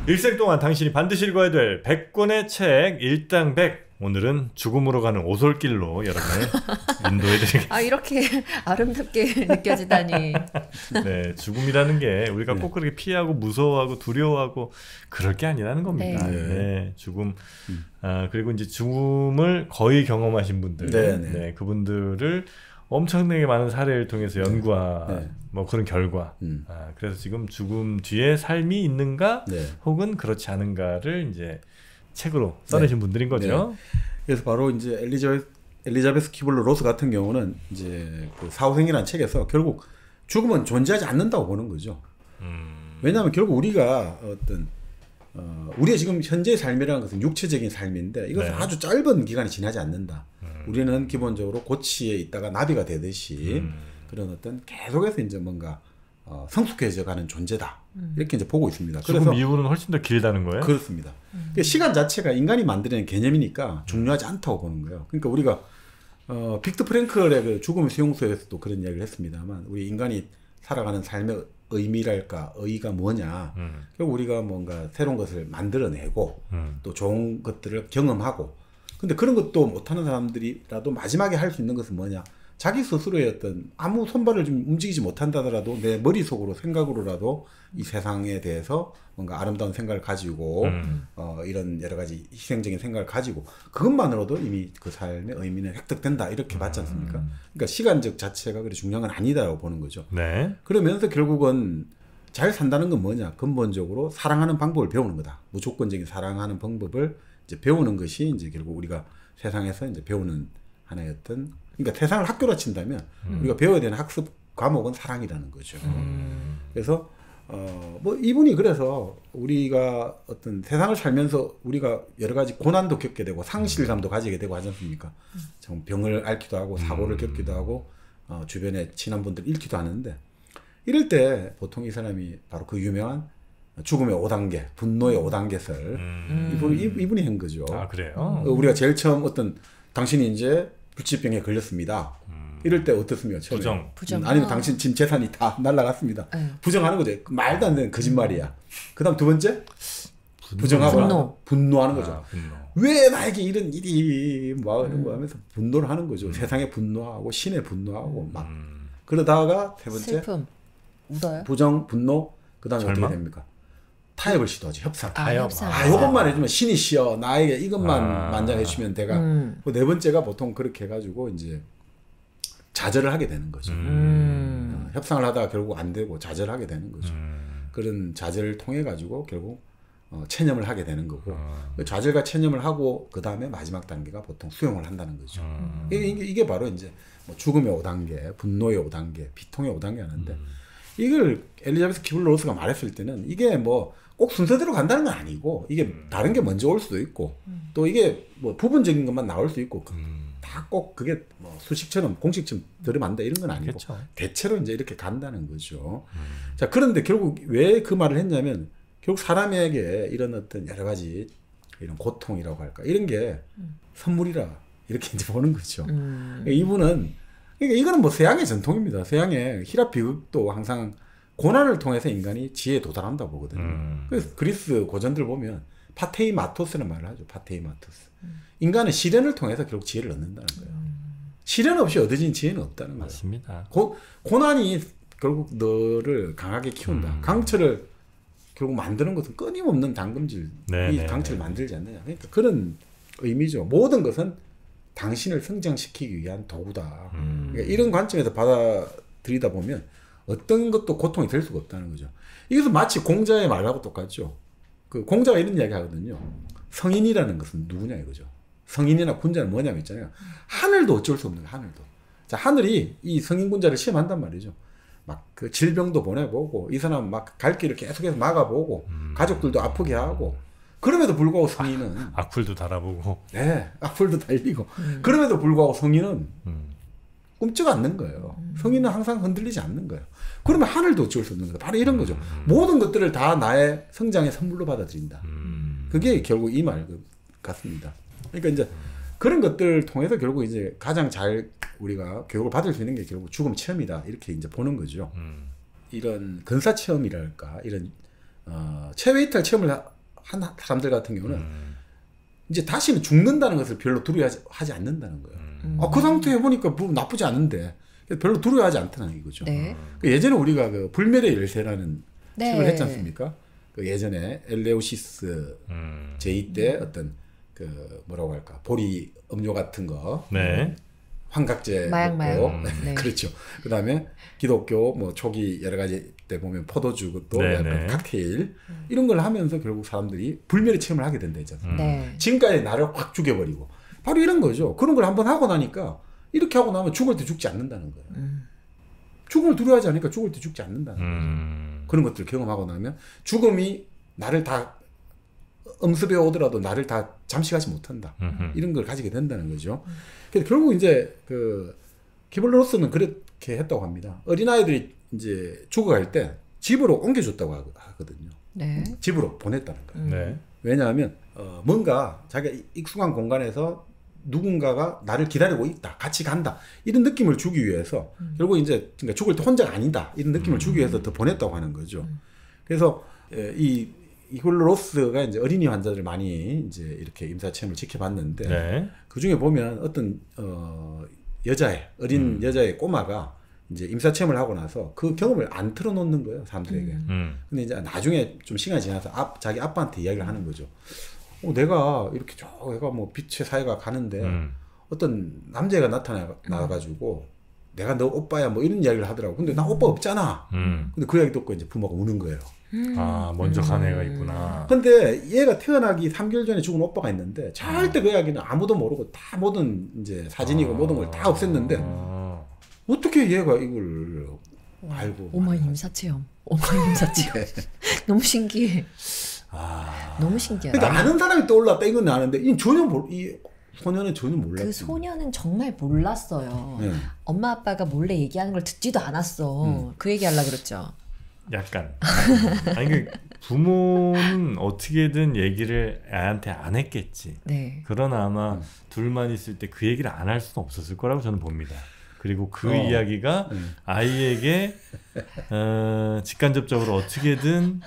일생 동안 당신이 반드시 읽어야 될 100권의 책 일당 100. 오늘은 죽음으로 가는 오솔길로 여러분을 인도해드리겠습니다. 아, 이렇게 아름답게 느껴지다니. 네, 죽음이라는 게 우리가 꼭 그렇게 피하고 무서워하고 두려워하고 그럴 게 아니라는 겁니다. 네, 죽음. 그리고 이제 죽음을 거의 경험하신 분들, 네, 그분들을 엄청나게 많은 사례를 통해서 연구한 뭐 그런 결과. 그래서 지금 죽음 뒤에 삶이 있는가, 혹은 그렇지 않은가를 이제 책으로 써내신 분들인 거죠. 그래서 바로 이제 엘리자베스 키블러 로스 같은 경우는 이제 그 사후생이라는 책에서 결국 죽음은 존재하지 않는다고 보는 거죠. 왜냐하면 결국 우리가 우리의 지금 현재의 삶이라는 것은 육체적인 삶인데 이것은 아주 짧은 기간이 지나지 않는다. 우리는 기본적으로 고치에 있다가 나비가 되듯이 그런 어떤 계속해서 이제 뭔가 성숙해져가는 존재다. 이렇게 이제 보고 있습니다. 죽음 이후는 훨씬 더 길다는 거예요? 그렇습니다. 시간 자체가 인간이 만들어낸 개념이니까 중요하지 않다고 보는 거예요. 그러니까 우리가 빅터 프랭클의 그 죽음의 수용소에서도 그런 이야기를 했습니다만 우리 인간이 살아가는 삶의 의미랄까 의의가 뭐냐. 결국 우리가 뭔가 새로운 것을 만들어내고 또 좋은 것들을 경험하고 근데 그런 것도 못하는 사람들이라도 마지막에 할 수 있는 것은 뭐냐. 자기 스스로의 어떤 아무 손발을 좀 움직이지 못한다더라도 내 머릿속으로 생각으로라도 이 세상에 대해서 뭔가 아름다운 생각을 가지고 이런 여러 가지 희생적인 생각을 가지고 그것만으로도 이미 그 삶의 의미는 획득된다 이렇게 봤지 않습니까? 그러니까 시간적 자체가 그렇게 중요한 건 아니다라고 보는 거죠. 네. 그러면서 결국은 잘 산다는 건 뭐냐? 근본적으로 사랑하는 방법을 배우는 거다. 무조건적인 사랑하는 방법을 이제 배우는 것이 이제 결국 우리가 세상에서 이제 배우는 하나의 어떤 그러니까 세상을 학교로 친다면 우리가 배워야 되는 학습 과목은 사랑이라는 거죠. 그래서 뭐 이분이 그래서 우리가 어떤 세상을 살면서 우리가 여러 가지 고난도 겪게 되고 상실감도 가지게 되고 하지 않습니까? 정 병을 앓기도 하고 사고를 겪기도 하고 주변에 친한 분들 잃기도 하는데 이럴 때 보통 이 사람이 바로 그 유명한 죽음의 5단계, 분노의 5단계설 이분이 한 거죠. 아, 그래요? 우리가 제일 처음 어떤 당신이 이제 불치병에 걸렸습니다. 이럴 때 어떻습니까? 처음에? 부정. 아니면 당신 지금 재산이 다 날라갔습니다. 부정하는 거죠. 말도 안 되는 거짓말이야. 그 다음 두 번째? 부정하고 분노하는 거죠. 분노. 왜 나에게 이런 일이 뭐 이런 거 하면서 분노를 하는 거죠. 세상에 분노하고 신에 분노하고 막 그러다가 세 번째 슬픔. 울어요? 부정, 분노 그 다음에 절망? 어떻게 됩니까? 타협을 시도하지. 협상. 협상. 이것만 해주면 신이 쉬어. 나에게 이것만 만장해주면 내가. 네 번째가 보통 그렇게 해가지고 이제 좌절을 하게 되는 거죠. 협상을 하다가 결국 안 되고 좌절하게 되는 거죠. 그런 좌절을 통해 가지고 결국 체념을 하게 되는 거고 좌절과 체념을 하고 그 다음에 마지막 단계가 보통 수용을 한다는 거죠. 이게 바로 이제 뭐 죽음의 5단계, 분노의 5단계, 비통의 5단계 하는데 이걸 엘리자베스 키블러 로스가 말했을 때는 이게 뭐 꼭 순서대로 간다는 건 아니고 이게 다른 게 먼저 올 수도 있고 또 이게 뭐 부분적인 것만 나올 수 있고 다 꼭 그게 뭐 수식처럼 공식처럼 들으면 안 돼 이런 건 아니고 그렇죠. 대체로 이제 이렇게 간다는 거죠. 자, 그런데 결국 왜 그 말을 했냐면 결국 사람에게 이런 어떤 여러 가지 이런 고통이라고 할까 이런 게 선물이라 이렇게 이제 보는 거죠. 이분은 그러니까 이거는 뭐 서양의 전통입니다. 서양의 히랍 비극도 항상 고난을 통해서 인간이 지혜에 도달한다고 보거든요. 그래서 그리스 고전들 보면 파테이마토스라는 말을 하죠. 파테이마토스. 인간은 시련을 통해서 결국 지혜를 얻는다는 거예요. 시련 없이 얻어진 지혜는 없다는 거예요. 맞습니다. 고난이 결국 너를 강하게 키운다. 강철을 결국 만드는 것은 끊임없는 당금질. 이 강철을 만들지 않느냐. 그러니까 그런 의미죠. 모든 것은 당신을 성장시키기 위한 도구다. 그러니까 이런 관점에서 받아들이다 보면 어떤 것도 고통이 될 수가 없다는 거죠. 이것은 마치 공자의 말하고 똑같죠. 그 공자가 이런 이야기 하거든요. 성인이라는 것은 누구냐 이거죠. 성인이나 군자는 뭐냐면 있잖아요. 하늘도 어쩔 수 없는 거예요. 하늘도. 자, 하늘이 이 성인 군자를 시험한단 말이죠. 막 그 질병도 보내보고 이 사람 막 갈 길을 계속해서 막아보고 가족들도 아프게 하고 그럼에도 불구하고 성인은 악플도 달아보고 네, 악플도 달리고 그럼에도 불구하고 성인은 꿈쩍 않는 거예요. 성인은 항상 흔들리지 않는 거예요. 그러면 하늘도 어쩔 수 없는 거다. 바로 이런 거죠. 모든 것들을 다 나의 성장의 선물로 받아들인다. 그게 결국 이 말 같습니다. 그러니까 이제 그런 것들을 통해서 결국 이제 가장 잘 우리가 교육을 받을 수 있는 게 결국 죽음 체험이다. 이렇게 이제 보는 거죠. 이런 근사 체험이랄까 이런 체외 이탈 체험을 한 사람들 같은 경우는 이제 다시는 죽는다는 것을 별로 두려워하지 않는다는 거예요. 그 상태에 보니까 뭐 나쁘지 않은데 별로 두려워하지 않다는 이거죠. 네. 예전에 우리가 그 불멸의 열쇠라는 네. 책을 했지 않습니까? 그 예전에 엘레우시스 제2 때 어떤 그 뭐라고 할까 보리 음료 같은 거, 네. 환각제 마약. 네. 그렇죠. 그다음에 기독교 뭐 초기 여러 가지 때 보면 포도주 또 약간 칵테일 이런 걸 하면서 결국 사람들이 불멸의 체험을 하게 된다 했잖아요. 네. 지금까지 나를 확 죽여버리고 바로 이런 거죠. 그런 걸 한번 하고 나니까 이렇게 하고 나면 죽을 때 죽지 않는다는 거예요. 죽음을 두려워하지 않으니까 죽을 때 죽지 않는다는 거죠. 그런 것들을 경험하고 나면 죽음이 나를 다 엄습해 오더라도 나를 다 잠식하지 못한다. 이런 걸 가지게 된다는 거죠. 그래서 결국 이제 그 기블로스는 그렇게 했다고 합니다. 어린아이들이 이제 죽어갈 때 집으로 옮겨줬다고 하거든요. 네. 집으로 보냈다는 거예요. 네. 왜냐하면 뭔가 자기가 익숙한 공간에서 누군가가 나를 기다리고 있다, 같이 간다 이런 느낌을 주기 위해서 결국 이제 그러니까 죽을 때 혼자가 아니다 이런 느낌을 주기 위해서 더 보냈다고 하는 거죠. 그래서 이 홀로로스가 이제 어린이 환자들 많이 이제 이렇게 임사체험을 지켜봤는데 네. 그 중에 보면 어떤 어린 여자의 꼬마가 이제 임사체험을 하고 나서 그 경험을 안 틀어놓는 거예요 사람들에게. 근데 이제 나중에 좀 시간이 지나서 자기 아빠한테 이야기를 하는 거죠. 내가 이렇게 내가 뭐 빛의 사회가 가는데 어떤 남자애가 나가지고 내가 너 오빠야 뭐 이런 이야기를 하더라고. 근데 나 오빠 없잖아. 근데 그 이야기 듣고 이제 부모가 우는 거예요. 아 먼저 간 애가 있구나. 근데 얘가 태어나기 3개월 전에 죽은 오빠가 있는데 절대 그 이야기는 아무도 모르고 다 모든 이제 사진이고 모든 걸 다 없앴는데 어떻게 얘가 이걸 알고? 오마이 임사체험. 오마이 임사체험. 너무 신기해. 너무 신기하다. 그러니까 아는 사람이 떠올랐다 이건 아는데 이 소녀는 전혀 몰랐어요. 그 소녀는 정말 몰랐어요. 네. 엄마 아빠가 몰래 얘기하는 걸 듣지도 않았어. 그 얘기 하려고 그랬죠. 약간. 아니 그 부모는 어떻게든 얘기를 애한테 안 했겠지. 네. 그러나 아마 둘만 있을 때 그 얘기를 안 할 수는 없었을 거라고 저는 봅니다. 그리고 그 이야기가 아이에게 직간접적으로 어떻게든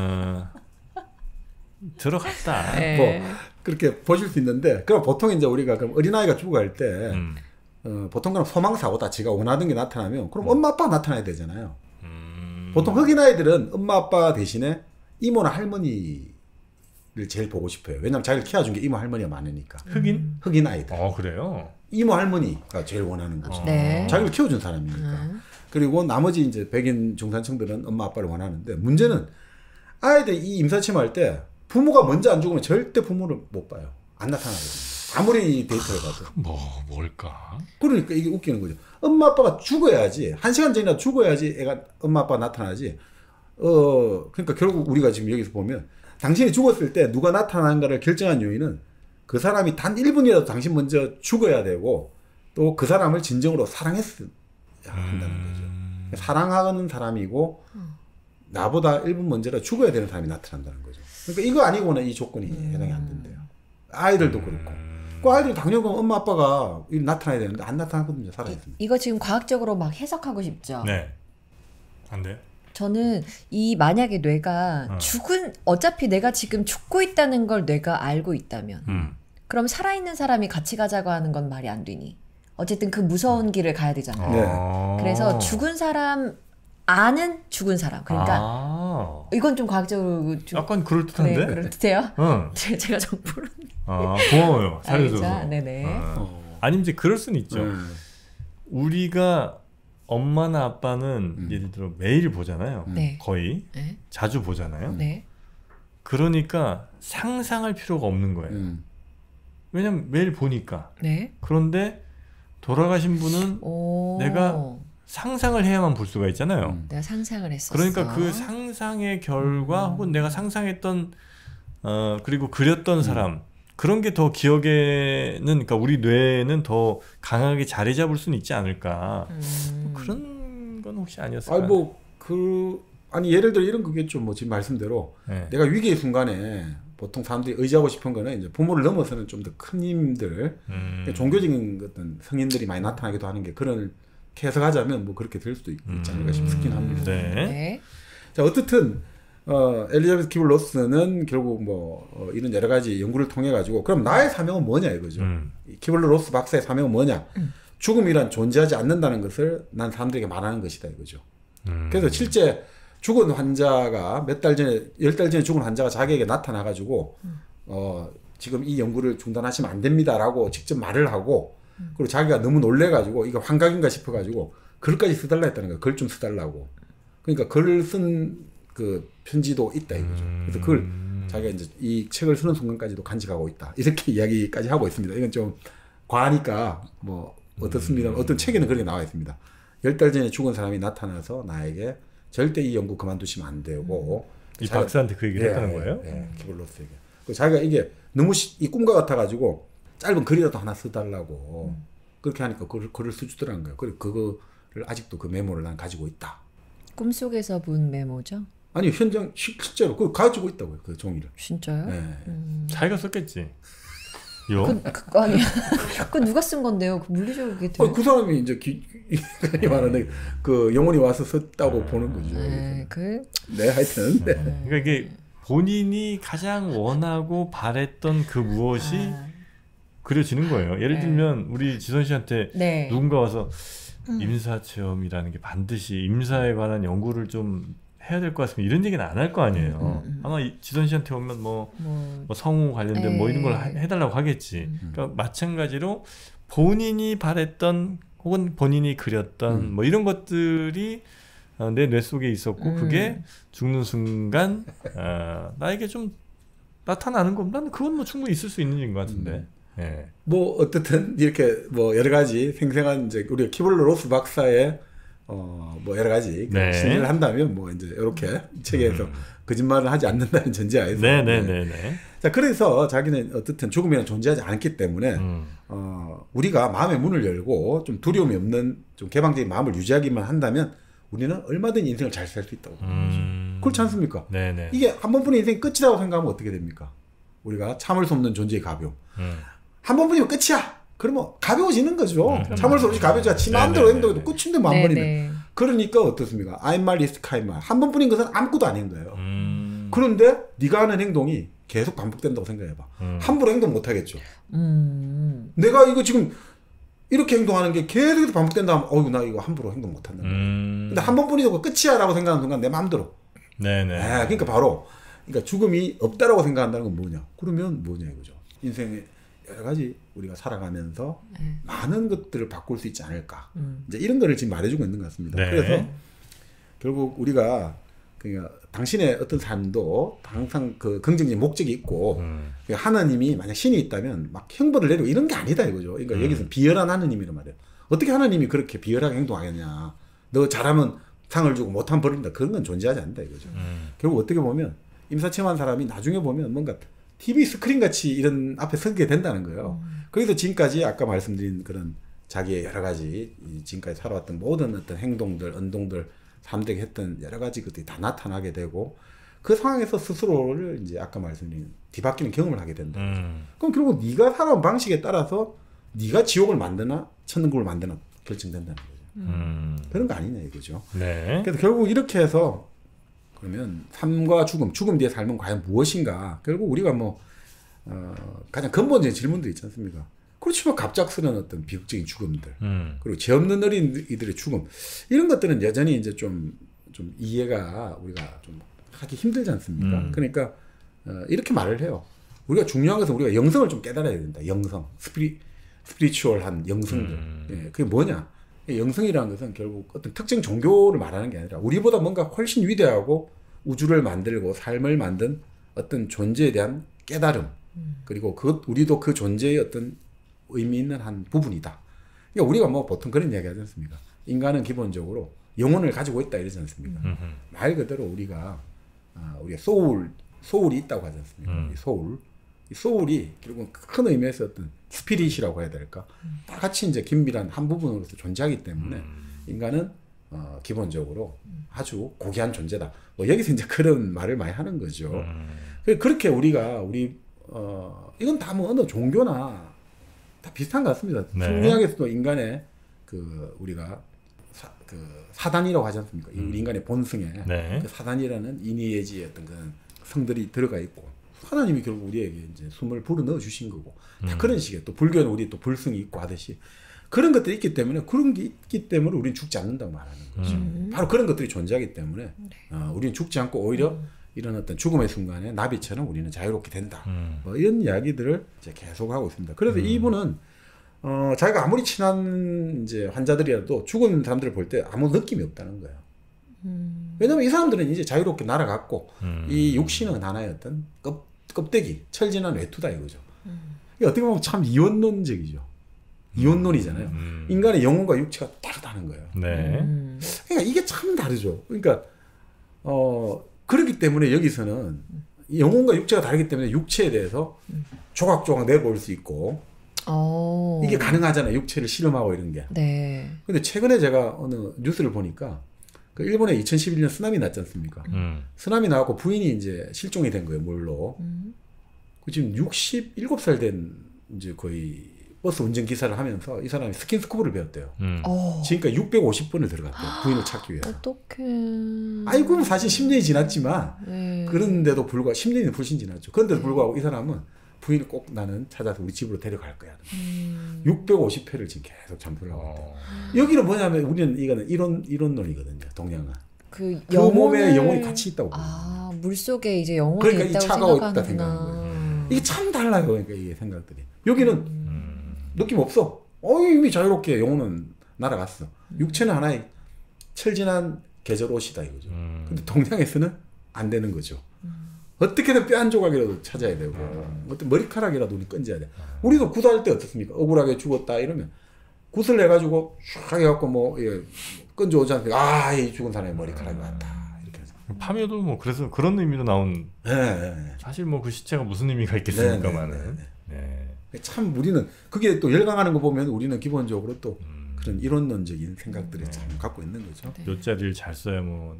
들어갔다. 네. 뭐 그렇게 보실 수 있는데 그럼 보통 이제 우리가 그럼 어린아이가 죽어갈 때 보통 그럼 소망사고다 지가 원하던 게 나타나면 그럼 엄마 아빠가 나타나야 되잖아요. 보통 흑인 아이들은 엄마 아빠 대신에 이모나 할머니를 제일 보고 싶어요. 왜냐면 자기를 키워준 게 이모 할머니가 많으니까. 흑인 아이들. 그래요? 이모 할머니가 제일 원하는 거죠. 네. 자기를 키워준 사람이니까. 그리고 나머지 이제 백인 중산층들은 엄마 아빠를 원하는데 문제는 아이들 이 임사체험 할 때 부모가 먼저 안 죽으면 절대 부모를 못 봐요. 안 나타나거든요. 아무리 데이터를 봐도. 뭘까? 그러니까 이게 웃기는 거죠. 엄마 아빠가 죽어야지. 1시간 전이나 죽어야지 애가 엄마 아빠가 나타나지. 그러니까 결국 우리가 지금 여기서 보면 당신이 죽었을 때 누가 나타나는가를 결정한 요인은 그 사람이 단 1분이라도 당신 먼저 죽어야 되고 또 그 사람을 진정으로 사랑했어야 한다는 거죠. 사랑하는 사람이고 나보다 1분 먼저라 죽어야 되는 사람이 나타난다는 거죠. 그러니까 이거 아니고는 이 조건이 해당이 안 된대요. 아이들도 그렇고. 그 아이들이 당연히 엄마 아빠가 나타나야 되는데 안 나타나거든요. 살아있으면. 이거 지금 과학적으로 막 해석하고 싶죠. 네. 안 돼요? 저는 만약에 뇌가 어차피 내가 지금 죽고 있다는 걸 뇌가 알고 있다면 그럼 살아있는 사람이 같이 가자고 하는 건 말이 안 되니. 어쨌든 그 무서운 길을 가야 되잖아요. 네. 그래서 죽은 사람 아는 죽은 사람. 그러니까 이건 좀 과학적으로 좀 약간 그럴듯한데? 그래, 그럴듯해요? 응. 제가 정보를 고마워요. 살려줘서. 네네. 아니면 이제 그럴 수는 있죠. 우리가 엄마나 아빠는 예를 들어 매일 보잖아요. 네. 거의 네. 자주 보잖아요. 네. 그러니까 상상할 필요가 없는 거예요. 왜냐면 매일 보니까. 네. 그런데 돌아가신 분은 내가 상상을 해야만 볼 수가 있잖아요. 내가 상상을 했었어. 그러니까 그 상상의 결과 혹은 내가 상상했던 그리고 그렸던 사람 그런 게 더 기억에는 그러니까 우리 뇌에는 더 강하게 자리 잡을 수는 있지 않을까. 뭐 그런 건 혹시 아니었을까요? 아니 예를 들어 이런 거겠죠. 뭐 지금 말씀대로 네. 내가 위기의 순간에 보통 사람들이 의지하고 싶은 거는 이제 부모를 넘어서는 좀 더 큰 힘들, 종교적인 어떤 성인들이 많이 나타나기도 하는 게 그런 해석하자면 뭐 그렇게 될 수도 있지 않을까 싶긴 합니다. 네. 네. 자 어쨌든 엘리자베스 키블로스는 결국 뭐 이런 여러 가지 연구를 통해 가지고 그럼 나의 사명은 뭐냐 이거죠. 키블로스 박사의 사명은 뭐냐? 죽음이란 존재하지 않는다는 것을 난 사람들에게 말하는 것이다 이거죠. 그래서 실제 죽은 환자가 몇 달 전에 10달 전에 죽은 환자가 자기에게 나타나 가지고 지금 이 연구를 중단하시면 안 됩니다라고 직접 말을 하고 그리고 자기가 너무 놀래 가지고 이거 환각인가 싶어 가지고 글까지 써달라 했다는 거예요. 글 좀 써달라고. 그러니까 글을 쓴 그 편지도 있다 이거죠. 그래서 그걸 자기가 이제 이 책을 쓰는 순간까지도 간직하고 있다. 이렇게 이야기까지 하고 있습니다. 이건 좀 과하니까 뭐 어떻습니다. 어떤 책에는 그렇게 나와 있습니다. 10달 전에 죽은 사람이 나타나서 나에게 절대 이 연구 그만두시면 안 되고 이 박사한테 그 얘기를 했다는 거예요? 키블로스에게. 자기가 이게 너무 이 꿈과 같아가지고 짧은 글이라도 하나 써달라고 그렇게 하니까 글을 써주더라는 거예요. 그리고 그거를 아직도 그 메모를 난 가지고 있다. 꿈속에서 본 메모죠? 아니 현장 실제로 그걸 가지고 있다고요. 그 종이를. 진짜요? 네. 자기가 썼겠지. 그거 아니야. 그거 누가 쓴 건데요? 그 물리적으로 그게 그 사람이 이제 기간이 많은데 그 영혼이 와서 썼다고 보는 거죠. 네, 하여튼. 네. 그러니까 이게 본인이 가장 원하고 바랬던 그 무엇이 그려지는 거예요. 예를 들면 우리 지선 씨한테 누군가 와서 임사체험이라는 게 반드시 임사에 관한 연구를 좀 해야 될 것 같으면 이런 얘기는 안 할 거 아니에요. 아마 지선 씨한테 오면 뭐 성우 관련된 뭐 이런 걸 해달라고 하겠지. 그러니까 마찬가지로 본인이 바랬던 혹은 본인이 그렸던 뭐 이런 것들이 내 뇌 속에 있었고 그게 죽는 순간 나에게 좀 나타나는 건 나는 그건 뭐 충분히 있을 수 있는 일인 것 같은데. 네. 뭐 어떻든 이렇게 뭐 여러 가지 생생한 이제 우리 키블로스 박사의 뭐 여러 가지 신뢰를 한다면 뭐 이제 이렇게 책에서 거짓말을 하지 않는다는 전제하에서. 자, 그래서 자기는 어떻든 죽음이란 존재하지 않기 때문에 우리가 마음의 문을 열고 좀 두려움이 없는 좀 개방적인 마음을 유지하기만 한다면 우리는 얼마든지 인생을 잘 살 수 있다고 보는 거죠. 그렇지 않습니까? 이게 한 번뿐인 인생이 끝이라고 생각하면 어떻게 됩니까? 우리가 참을 수 없는 존재의 가벼움. 한 번뿐이면 끝이야. 그러면 가벼워지는 거죠. 참을 수 없이 가벼워져. 지 마음대로 행동해도 끝인데 뭐 한 번이면. 그러니까 어떻습니까? 아인말 리스트 카인말. 한 번뿐인 것은 아무것도 아닌 거예요. 그런데 네가 하는 행동이 계속 반복된다고 생각해봐. 함부로 행동 못하겠죠. 내가 이거 지금 이렇게 행동하는 게 계속 반복된다 하면 어이구 나 이거 함부로 행동 못한다. 근데 한 번뿐이고 끝이야 라고 생각하는 순간 내 마음대로. 그러니까 바로 그러니까 죽음이 없다라고 생각한다는 건 뭐냐. 그러면 뭐냐 이거죠. 인생에 여러 가지 우리가 살아가면서 많은 것들을 바꿀 수 있지 않을까. 이제 이런 거를 지금 말해주고 있는 것 같습니다. 그래서 결국 우리가 그러니까 당신의 어떤 삶도 항상 그 긍정적인 목적이 있고 하나님이 만약 신이 있다면 막 형벌을 내리고 이런 게 아니다 이거죠. 그러니까 여기서 비열한 하나님이란 말이에요. 어떻게 하나님이 그렇게 비열하게 행동하겠냐. 너 잘하면 상을 주고 못하면 벌린다. 그런 건 존재하지 않는다 이거죠. 결국 어떻게 보면 임사체험한 사람이 나중에 보면 뭔가 TV 스크린 같이 이런 앞에 서게 된다는 거예요. 거기서 지금까지 아까 말씀드린 그런 자기의 여러 가지 지금까지 살아왔던 모든 어떤 행동들, 언동들, 사람들에게 했던 여러 가지 것들이 다 나타나게 되고 그 상황에서 스스로를 이제 아까 말씀드린 뒤바뀌는 경험을 하게 된다. 그럼 결국 네가 살아온 방식에 따라서 네가 지옥을 만드나 천국을 만드나 결정된다는 거죠. 그런 거 아니냐 이거죠. 그래서 결국 이렇게 해서 그러면 삶과 죽음 뒤의 삶은 과연 무엇인가? 결국 우리가 뭐 가장 근본적인 질문들이 있지 않습니까? 그렇지만 갑작스러운 어떤 비극적인 죽음들 그리고 죄 없는 어린이들의 죽음 이런 것들은 여전히 이제 좀 이해가 우리가 좀 하기 힘들지 않습니까? 그러니까 이렇게 말을 해요. 우리가 중요한 것은 우리가 영성을 좀 깨달아야 된다. 영성, 스피리추얼한 영성들. 그게 뭐냐? 영성이라는 것은 결국 어떤 특정 종교를 말하는 게 아니라 우리보다 뭔가 훨씬 위대하고 우주를 만들고 삶을 만든 어떤 존재에 대한 깨달음 그리고 우리도 그 존재의 어떤 의미 있는 한 부분이다. 그러니까 우리가 뭐 보통 그런 이야기 하지 않습니까? 인간은 기본적으로 영혼을 가지고 있다 이러지 않습니까? 말 그대로 우리가 소울이 있다고 하지 않습니까? 이 소울이 결국은 큰 의미에서 어떤 스피릿이라고 해야 될까? 다 같이 이제 긴밀한 한 부분으로서 존재하기 때문에 인간은 기본적으로 아주 고귀한 존재다. 뭐 여기서 이제 그런 말을 많이 하는 거죠. 그렇게 우리가 이건 다 뭐 어느 종교나 다 비슷한 것 같습니다. 성리학에서도 인간의 그 우리가 사단이라고 하지 않습니까? 우리 인간의 본성에 네. 그 사단이라는 인의예지의 어떤 그런 성들이 들어가 있고 하나님이 결국 우리에게 이제 숨을 불어 넣어 주신 거고 다 그런 식의 또 불교는 우리 또 불성이 있고 하듯이 그런 것들이 있기 때문에 그런 게 있기 때문에 우리는 죽지 않는다고 말하는 거죠. 바로 그런 것들이 존재하기 때문에 우리는 죽지 않고 오히려 이런 어떤 죽음의 순간에 나비처럼 우리는 자유롭게 된다. 뭐 이런 이야기들을 이제 계속 하고 있습니다. 그래서 이분은 자기가 아무리 친한 이제 환자들이라도 죽은 사람들을 볼 때 아무 느낌이 없다는 거예요. 왜냐하면 이 사람들은 이제 자유롭게 날아갔고 이 육신은 하나의 어떤 껍데기, 철진한 외투다 이거죠. 이게 어떻게 보면 참 이원론적이죠. 이원론이잖아요. 인간의 영혼과 육체가 다르다는 거예요. 네. 그러니까 이게 참 다르죠. 그러니까 그렇기 때문에 여기서는 영혼과 육체가 다르기 때문에 육체에 대해서 조각조각 내볼 수 있고 이게 가능하잖아요. 육체를 실험하고 이런 게. 네. 근데 최근에 제가 어느 뉴스를 보니까 그 일본에 2011년 쓰나미 났지 않습니까? 쓰나미 나고 부인이 이제 실종이 된 거예요. 물로. 그 지금 67살 된 이제 거의 버스 운전 기사를 하면서 이 사람이 스킨스쿠버를 배웠대요. 지금까지 650번을 들어갔대요. 부인을 찾기 위해서. 어떡해. 아이고 사실 10년이 지났지만 그런데도 불구하고 10년이 훨씬 지났죠. 그런데도 불구하고 이 사람은 부인을 꼭 나는 찾아서 우리 집으로 데려갈 거야. 650회를 지금 계속 잠수를 하고 있대요. 여기는 뭐냐면 우리는 이거는 이론론이거든요. 동양은. 그 몸에 영혼이 같이 있다고. 물속에 이제 영혼이 그러니까 있다고 이 차가워 있다 생각하는구나. 생각하는 거예요. 이게 참 달라요. 그러니까 이게 생각들이. 여기는 느낌 없어. 이미 자유롭게 영혼은 날아갔어. 육체는 하나의 철진한 계절 옷이다 이거죠. 근데 동양에서는 안 되는 거죠. 어떻게든 뼈 한 조각이라도 찾아야 되고 어떤 머리카락이라도 우리 건져야 돼. 우리도 구도할 때 어떻습니까? 억울하게 죽었다 이러면 굿을 내가지고 쫙 해갖고 뭐 건져오지 않습니까? 이 죽은 사람의 머리카락이 왔다. 이렇게 해서. 파묘도 뭐 그래서 그런 의미로 나온. 네. 사실 뭐 그 시체가 무슨 의미가 있겠습니까만은. 네. 참 우리는 그게 또 열광하는 거 보면 우리는 기본적으로 또 그런 이론론적인 생각들을 참 갖고 있는 거죠. 요 자리를 잘 써야 뭐.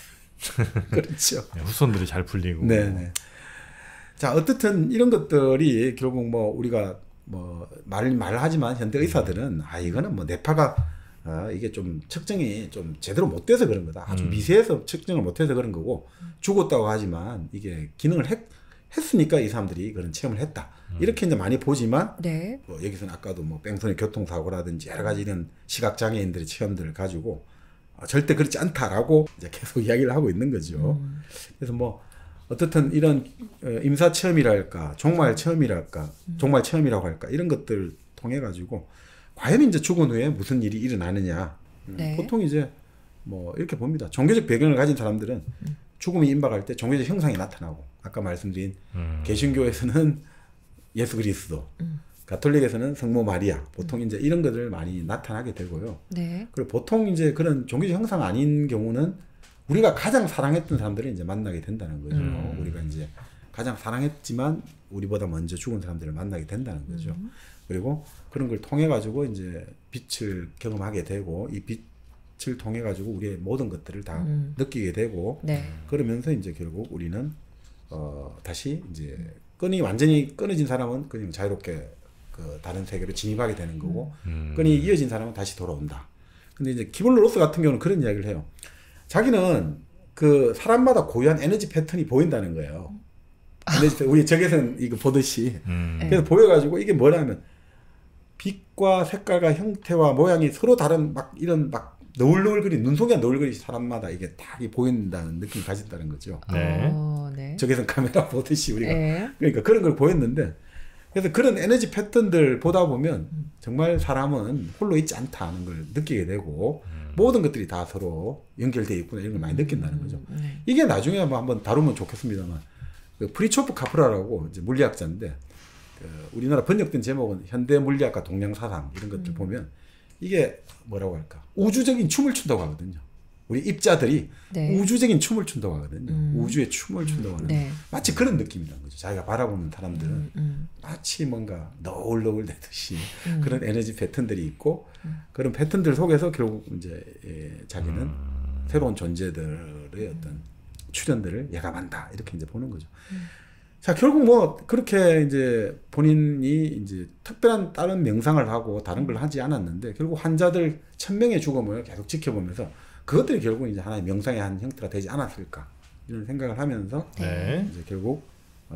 그렇죠. 후손들이 잘 풀리고. 네네. 자 어떻든 이런 것들이 결국 뭐 우리가 뭐 말하지만 현대 의사들은 이거는 뭐 뇌파가 이게 좀 측정이 좀 제대로 못 돼서 그런 거다. 아주 미세해서 측정을 못 해서 그런 거고 죽었다고 하지만 이게 기능을 했으니까 이 사람들이 그런 체험을 했다. 이렇게 이제 많이 보지만 네. 뭐 여기서는 아까도 뭐 뺑소니 교통사고라든지 여러 가지 이런 시각장애인들의 체험들을 가지고 절대 그렇지 않다라고 이제 계속 이야기를 하고 있는 거죠. 그래서 뭐 어떻든 이런 임사 체험이랄까, 종말 체험이랄까, 종말 체험이라고 할까 이런 것들을 통해 가지고 과연 이제 죽은 후에 무슨 일이 일어나느냐. 네. 보통 이제 뭐 이렇게 봅니다. 종교적 배경을 가진 사람들은 죽음이 임박할 때 종교적 형상이 나타나고 아까 말씀드린 개신교에서는 예수 그리스도, 가톨릭에서는 성모 마리아, 보통 이제 이런 것들 많이 나타나게 되고요. 네. 그리고 보통 이제 그런 종교적 형상 아닌 경우는 우리가 가장 사랑했던 사람들을 이제 만나게 된다는 거죠. 우리가 이제 가장 사랑했지만 우리보다 먼저 죽은 사람들을 만나게 된다는 거죠. 그리고 그런 걸 통해 가지고 이제 빛을 경험하게 되고 이 빛을 통해 가지고 우리의 모든 것들을 다 느끼게 되고 그러면서 이제 결국 우리는 다시 이제 완전히 끊어진 사람은 그냥 자유롭게 그 다른 세계로 진입하게 되는 거고 끈이 이어진 사람은 다시 돌아온다. 근데 이제 키블러 로스 같은 경우는 그런 이야기를 해요. 자기는 그 사람마다 고유한 에너지 패턴이 보인다는 거예요. 우리 저기서는 이거 보듯이 그래서 보여가지고 이게 뭐냐면 빛과 색깔과 형태와 모양이 서로 다른 막 이런 막 너울너울거리 눈속에 너울거리 사람마다 이게 다 보인다는 느낌을 가진다는 거죠. 네. 네. 저기서 카메라 보듯이 우리가 그러니까 그런 걸 보였는데 그래서 그런 에너지 패턴들 보다 보면 정말 사람은 홀로 있지 않다는 걸 느끼게 되고 모든 것들이 다 서로 연결되어 있구나 이런 걸 많이 느낀다는 거죠. 이게 나중에 뭐 한번 다루면 좋겠습니다만 그 프리초프 카프라라고 이제 물리학자인데 우리나라 번역된 제목은 현대 물리학과 동양 사상 이런 것들 보면 이게 뭐라고 할까 우주적인 춤을 춘다고 하거든요. 우리 입자들이 우주적인 춤을 춘다고 하거든요. 우주의 춤을 춘다고 하는 마치 그런 느낌이라는 거죠. 자기가 바라보는 사람들은 마치 뭔가 너울너울대듯이 그런 에너지 패턴들이 있고 그런 패턴들 속에서 결국 이제 자기는 새로운 존재들의 어떤 출현들을 예감한다 이렇게 이제 보는 거죠. 자, 결국 뭐 그렇게 이제 본인이 이제 특별한 다른 명상을 하고 다른 걸 하지 않았는데 결국 환자들 1000명의 죽음을 계속 지켜보면서 그것들이 결국 이제 하나의 명상의 한 형태가 되지 않았을까 이런 생각을 하면서 이제 결국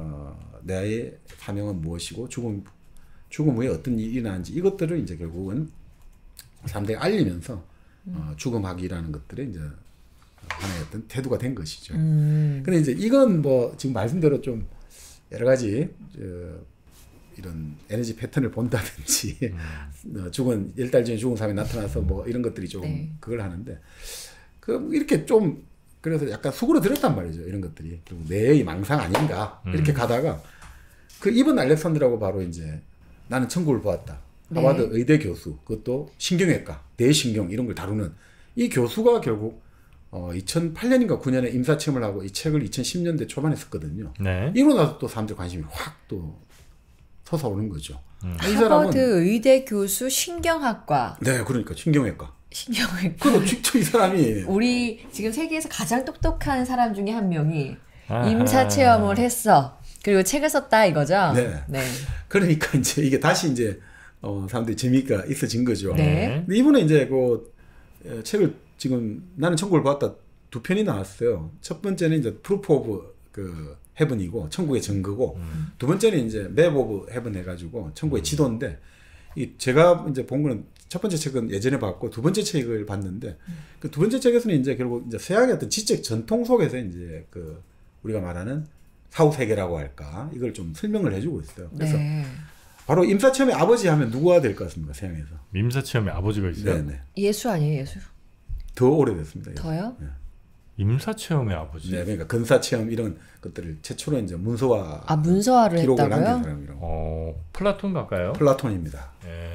나의 사명은 무엇이고 죽음 후에 어떤 일이 일어나는지 이것들을 이제 결국은 사람들에게 알리면서 죽음학이라는 것들에 이제 하나의 어떤 태도가 된 것이죠. 근데 이제 이건 뭐 지금 말씀대로 좀 여러 가지 이런 에너지 패턴을 본다든지 죽은 10달 전에 죽은 사람이 나타나서 뭐 이런 것들이 좀 그걸 하는데 그 이렇게 좀 그래서 약간 수그러들었단 말이죠. 이런 것들이 결국 뇌의 망상 아닌가 이렇게 가다가 그 이븐 알렉산드라고 바로 이제 나는 천국을 보았다. 하버드 의대 교수 그것도 신경외과 뇌신경 이런 걸 다루는 이 교수가 결국 2008년인가 9년에 임사체험을 하고 이 책을 2010년대 초반에 썼거든요. 이로 나서 또 사람들 관심이 확 또 솟아오는 거죠. 이 하버드 의대 교수 신경학과. 네, 그러니까 신경외과. 신경외과. 그럼 직접 이 사람이 우리 지금 세계에서 가장 똑똑한 사람 중에 한 명이 임사체험을 했어. 그리고 책을 썼다 이거죠. 네. 그러니까 이제 이게 다시 이제 사람들이 재미가 있어진 거죠. 네. 근데 이분은 이제 그 책을 지금 나는 천국을 봤다 2편이 나왔어요. 첫 번째는 이제 프루프 오브 그 헤븐이고 천국의 증거고 두 번째는 이제 맵 오브 헤븐 해가지고 천국의 지도인데 이 제가 이제 본 거는 첫 번째 책은 예전에 봤고 두 번째 책을 봤는데 그 두 번째 책에서는 이제 결국 이제 서양의 어떤 지적 전통 속에서 이제 그 우리가 말하는 사후 세계라고 할까 이걸 좀 설명을 해주고 있어요. 그래서 바로 임사체험의 아버지 하면 누가 될 것 같습니까? 서양에서. 임사체험의 아버지가 있어요? 네네. 예수 아니에요, 예수? 더 오래됐습니다. 더요? 네. 임사체험의 아버지. 네, 그러니까 근사체험 이런 것들을 최초로 이제 문서화. 문서화를 기록을 했다고요? 남긴 사람이라고. 플라톤 가까요? 플라톤입니다.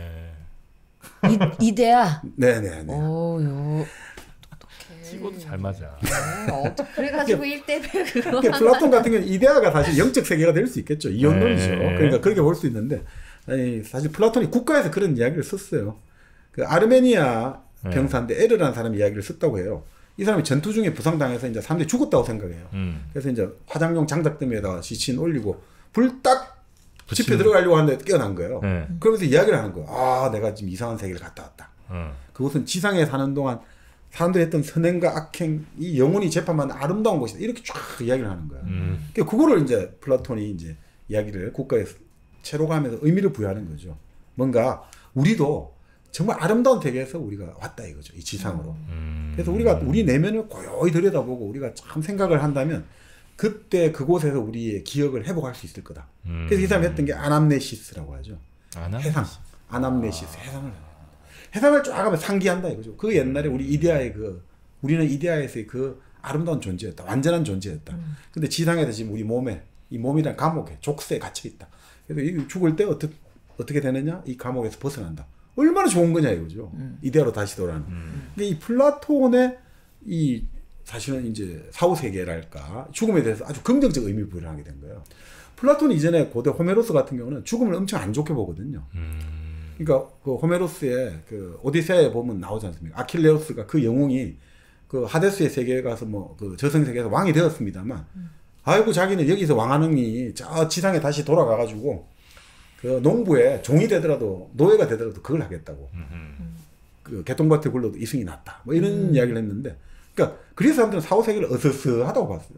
이데아. 네네네. 오요. 찍어도 잘 맞아. 그래가지고 1대1 그거. 플라톤 같은 경우는 이데아가 사실 영적 세계가 될 수 있겠죠. 이원론이죠. 그러니까 그렇게 볼 수 있는데 아니, 사실 플라톤이 국가에서 그런 이야기를 썼어요. 그 아르메니아 병사인데 에르라는 사람이 이야기를 썼다고 해요. 이 사람이 전투 중에 부상당해서 이제 사람들이 죽었다고 생각해요. 그래서 이제 화장용 장작더미에다가 지친 올리고 불 딱 집에 들어가려고 하는데 깨어난 거예요. 그러면서 이야기를 하는 거예요. 아, 내가 지금 이상한 세계를 갔다 왔다. 그것은 지상에 사는 동안 사람들이 했던 선행과 악행, 이 영혼이 재판받는 아름다운 곳이다. 이렇게 쫙 이야기를 하는 거예요. 그러니까 그거를 이제 플라톤이 이제 이야기를 국가에 채로가면서 의미를 부여하는 거죠. 뭔가 우리도 정말 아름다운 세계에서 우리가 왔다 이거죠. 이 지상으로. 그래서 우리가 우리 내면을 고요히 들여다보고 우리가 참 생각을 한다면 그때 그곳에서 우리의 기억을 회복할 수 있을 거다. 그래서 이 사람이 했던 게 아남네시스라고 하죠. 해상. 아남네시스. 해상을 쫙 하면 상기한다 이거죠. 그 옛날에 우리 이데아의 우리는 이데아에서의 그 아름다운 존재였다. 완전한 존재였다. 근데 지상에서 지금 우리 몸에, 이 몸이란 감옥에, 족쇄에 갇혀있다. 그래서 이 죽을 때 어떻게 되느냐? 이 감옥에서 벗어난다. 얼마나 좋은 거냐 이거죠. 이데아로 다시 돌아가는. 근데 이 플라톤의 이 사실은 이제 사후세계랄까 죽음에 대해서 아주 긍정적 의미를 부여를 하게 된 거예요. 플라톤이 이전에 고대 호메로스 같은 경우는 죽음을 엄청 안 좋게 보거든요. 그러니까 그 호메로스의 그 오디세아에 보면 나오지 않습니까? 아킬레우스가 그 영웅이 그 하데스의 세계에 가서 뭐 그 저승 세계에서 왕이 되었습니다만, 아이고 자기는 여기서 왕하느니 저 지상에 다시 돌아가가지고 그 농부의 종이 되더라도 노예가 되더라도 그걸 하겠다고. 그 개똥밭에 굴러도 이승이 낫다. 뭐 이런 이야기를 했는데, 그러니까 그래서 사람들은 사후 세계를 어서서하다고 봤어요.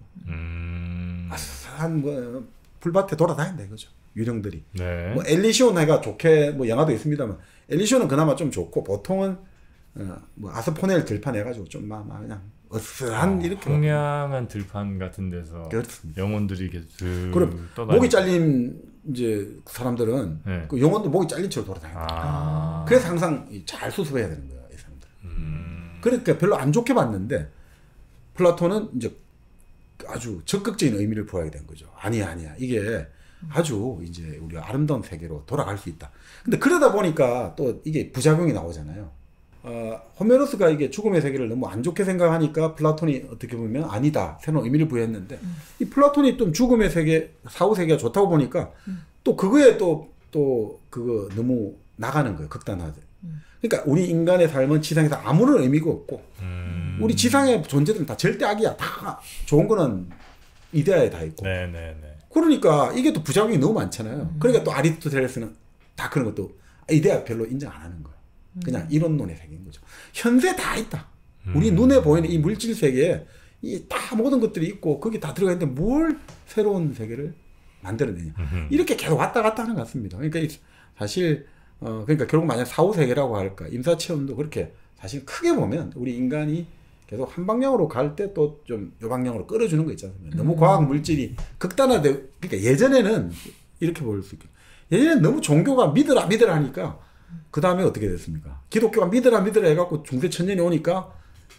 아싸한 뭐 풀밭에 돌아다닌다 이거죠. 유령들이. 뭐 엘리시온 해가 좋게 뭐 영화도 있습니다만 엘리시온은 그나마 좀 좋고 보통은 뭐 아스포넬 들판 해가지고 좀 막 그냥 어스한 이렇게 황량한 들판 같은 데서 그렇습니다. 영혼들이 계속 그럼 목이 잘린 이제 사람들은 그 영혼도 목이 잘린 채로 돌아다닌다. 그래서 항상 잘 수습해야 되는 거예요, 이 사람들. 그러니까 별로 안 좋게 봤는데 플라톤은 이제 아주 적극적인 의미를 부여하게 된 거죠. 아니야 이게 아주 이제 우리가 아름다운 세계로 돌아갈 수 있다. 근데 그러다 보니까 또 이게 부작용이 나오잖아요. 호메로스가 이게 죽음의 세계를 너무 안 좋게 생각하니까 플라톤이 어떻게 보면 아니다 새로운 의미를 부여했는데 이 플라톤이 좀 죽음의 세계, 사후 세계가 좋다고 보니까 또 그거에 또 그거 너무 나가는 거예요, 극단화돼. 그러니까 우리 인간의 삶은 지상에서 아무런 의미가 없고 우리 지상의 존재들은 다 절대 악이야. 다 좋은 거는 이데아에 다 있고. 그러니까 이게 또 부작용이 너무 많잖아요. 그러니까 또 아리스토텔레스는 다 그런 것도 이데아 별로 인정 안 하는 거예요. 그냥 이론론의 세계인 거죠. 현재 다 있다. 우리 눈에 보이는 이 물질 세계에 이 다 모든 것들이 있고 거기 다 들어가 있는데 뭘 새로운 세계를 만들어내냐. 이렇게 계속 왔다 갔다 하는 것 같습니다. 그러니까 사실 그러니까 결국 만약 사후세계라고 할까 임사체험도 그렇게 사실 크게 보면 우리 인간이 계속 한 방향으로 갈 때 또 좀 요 방향으로 끌어주는 거 있지 않습니까? 너무 과학 물질이 극단화되고 그러니까 예전에는 이렇게 볼 수 있겠죠. 예전에는 너무 종교가 믿으라 하니까 그 다음에 어떻게 됐습니까? 기독교가 믿으라 해갖고 중세 천년이 오니까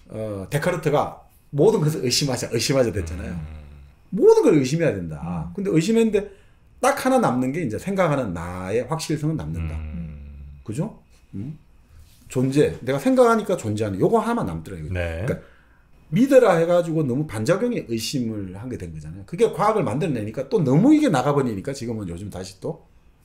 데카르트가 모든 것을 의심하자 됐잖아요. 모든 걸 의심해야 된다. 근데 의심했는데 딱 하나 남는 게 이제 생각하는 나의 확실성은 남는다. 그죠? 존재. 내가 생각하니까 존재하는 요거 하나만 남더라고요. 네. 그러니까 믿으라 해가지고 너무 반작용의 의심을 한 게 된 거잖아요. 그게 과학을 만들어내니까 또 너무 이게 나가버리니까 지금은 요즘 다시 또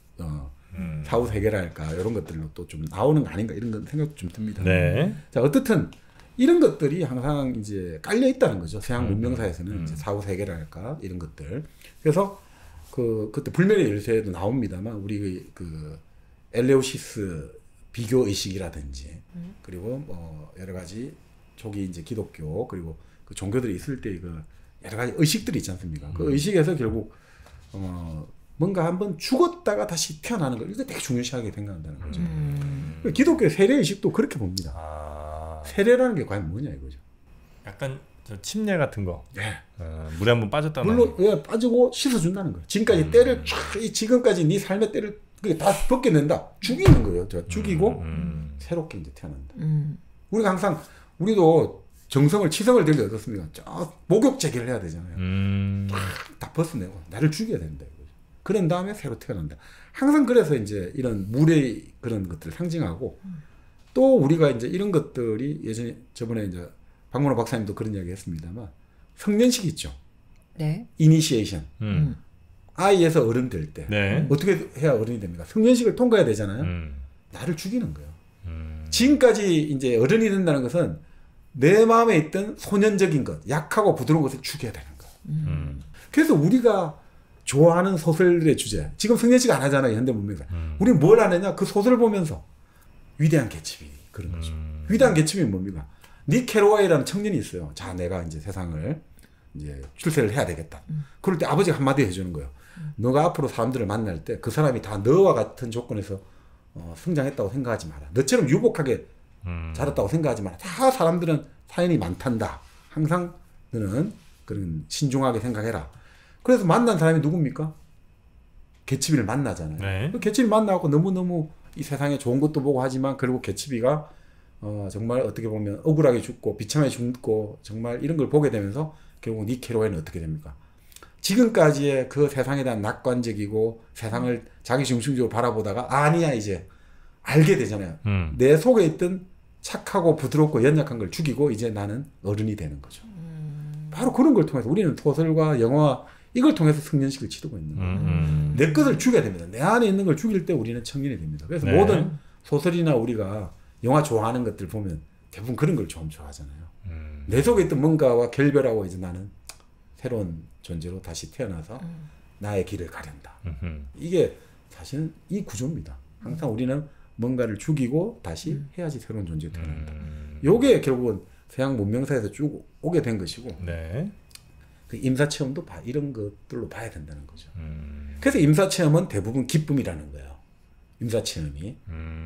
사후 세계랄까 이런 것들로 또 좀 나오는 거 아닌가 이런 생각도 좀 듭니다. 네. 자 어떻든 이런 것들이 항상 이제 깔려 있다는 거죠. 서양 문명사에서는 이제 사후 세계랄까 이런 것들. 그래서 그때 불멸의 열쇠에도 나옵니다만 우리 그 엘레오시스 비교 의식이라든지 그리고 뭐 여러 가지 초기 이제 기독교 그리고 그 종교들이 있을 때 그 여러 가지 의식들이 있지 않습니까? 그 의식에서 결국 뭔가 한번 죽었다가 다시 태어나는 걸 이거 되게 중요시하게 생각한다는 거죠. 기독교의 세례 의식도 그렇게 봅니다. 세례라는 게 과연 뭐냐 이거죠. 약간 저 침례 같은 거. 예. 물에 한번 빠졌다. 물론 예, 빠지고 씻어준다는 거예요. 지금까지 때를 지금까지 네 삶의 때를 다 벗겨낸다. 죽이는 거예요. 죽이고 새롭게 이제 태어난다. 우리가 항상 우리도 정성을 치성을 들게 어떻습니까? 목욕 제기를 해야 되잖아요. 다 벗어내고 나를 죽여야 된다 이거죠. 그런 다음에 새로 태어난다. 항상 그래서 이제 이런 물의 그런 것들을 상징하고 또 우리가 이제 이런 것들이 예전에 저번에 이제 박문호 박사님도 그런 이야기 했습니다만 성년식 있죠. 네. 이니시에이션. 아이에서 어른 될 때. 네. 어떻게 해야 어른이 됩니까? 성년식을 통과해야 되잖아요. 나를 죽이는 거예요. 지금까지 이제 어른이 된다는 것은 내 마음에 있던 소년적인 것, 약하고 부드러운 것을 죽여야 되는 거예요. 그래서 우리가 좋아하는 소설들의 주제. 지금 성년식 안 하잖아요. 현대 문명에서. 우리는 뭘 하느냐? 그 소설을 보면서 위대한 개츠비 그런 거죠. 위대한 개츠비는 뭡니까? 닉 캐로웨이라는 청년이 있어요. 자, 내가 이제 세상을 이제 출세를 해야 되겠다. 그럴 때 아버지가 한마디 해주는 거예요. 너가 앞으로 사람들을 만날 때 그 사람이 다 너와 같은 조건에서 성장했다고 생각하지 마라. 너처럼 유복하게 자랐다고 생각하지 마라. 다 사람들은 사연이 많단다. 항상 너는 그런 신중하게 생각해라. 그래서 만난 사람이 누굽니까? 개츠비를 만나잖아요. 네. 그 개츠비 만나고 너무너무 이 세상에 좋은 것도 보고 하지만 결국 개츠비가 정말 어떻게 보면 억울하게 죽고 비참하게 죽고 정말 이런 걸 보게 되면서 결국 닉 캐로웨이는 어떻게 됩니까? 지금까지의 그 세상에 대한 낙관적이고 세상을 자기 중심적으로 바라보다가 아니야 이제 알게 되잖아요. 내 속에 있던 착하고 부드럽고 연약한 걸 죽이고 이제 나는 어른이 되는 거죠. 바로 그런 걸 통해서 우리는 소설과 영화 이걸 통해서 성년식을 치르고 있는 거예요. 내 것을 죽여야 됩니다. 내 안에 있는 걸 죽일 때 우리는 청년이 됩니다. 그래서 네. 모든 소설이나 우리가 영화 좋아하는 것들 보면 대부분 그런 걸 좀 좋아하잖아요. 내 속에 있던 뭔가와 결별하고 이제 나는 새로운 존재로 다시 태어나서 나의 길을 가련다. 이게 사실은 이 구조입니다. 항상 우리는 뭔가를 죽이고 다시 해야지 새로운 존재로 태어난다. 요게 결국은 서양 문명사에서 쭉 오게 된 것이고 네. 그 임사체험도 이런 것들로 봐야 된다는 거죠. 그래서 임사체험은 대부분 기쁨이라는 거예요. 임사체험이.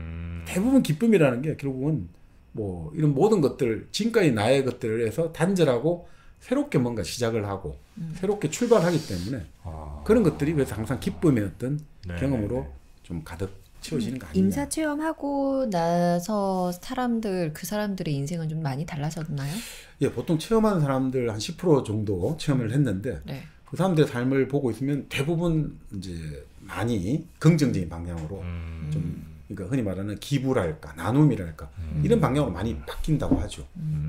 대부분 기쁨이라는 게 결국은 뭐 이런 모든 것들 지금까지 나의 것들에서 단절하고 새롭게 뭔가 시작을 하고 새롭게 출발하기 때문에 그런 것들이 그래서 항상 기쁨의 어떤 경험으로 좀 가득 채워지는 거 아니냐. 임사 체험하고 나서 그 사람들의 인생은 좀 많이 달라졌나요? 예, 보통 체험하는 사람들 한 10% 정도 체험을 했는데 네. 그 사람들의 삶을 보고 있으면 대부분 이제 많이 긍정적인 방향으로 좀 그러니까 흔히 말하는 기부랄까 나눔이랄까 이런 방향으로 많이 바뀐다고 하죠.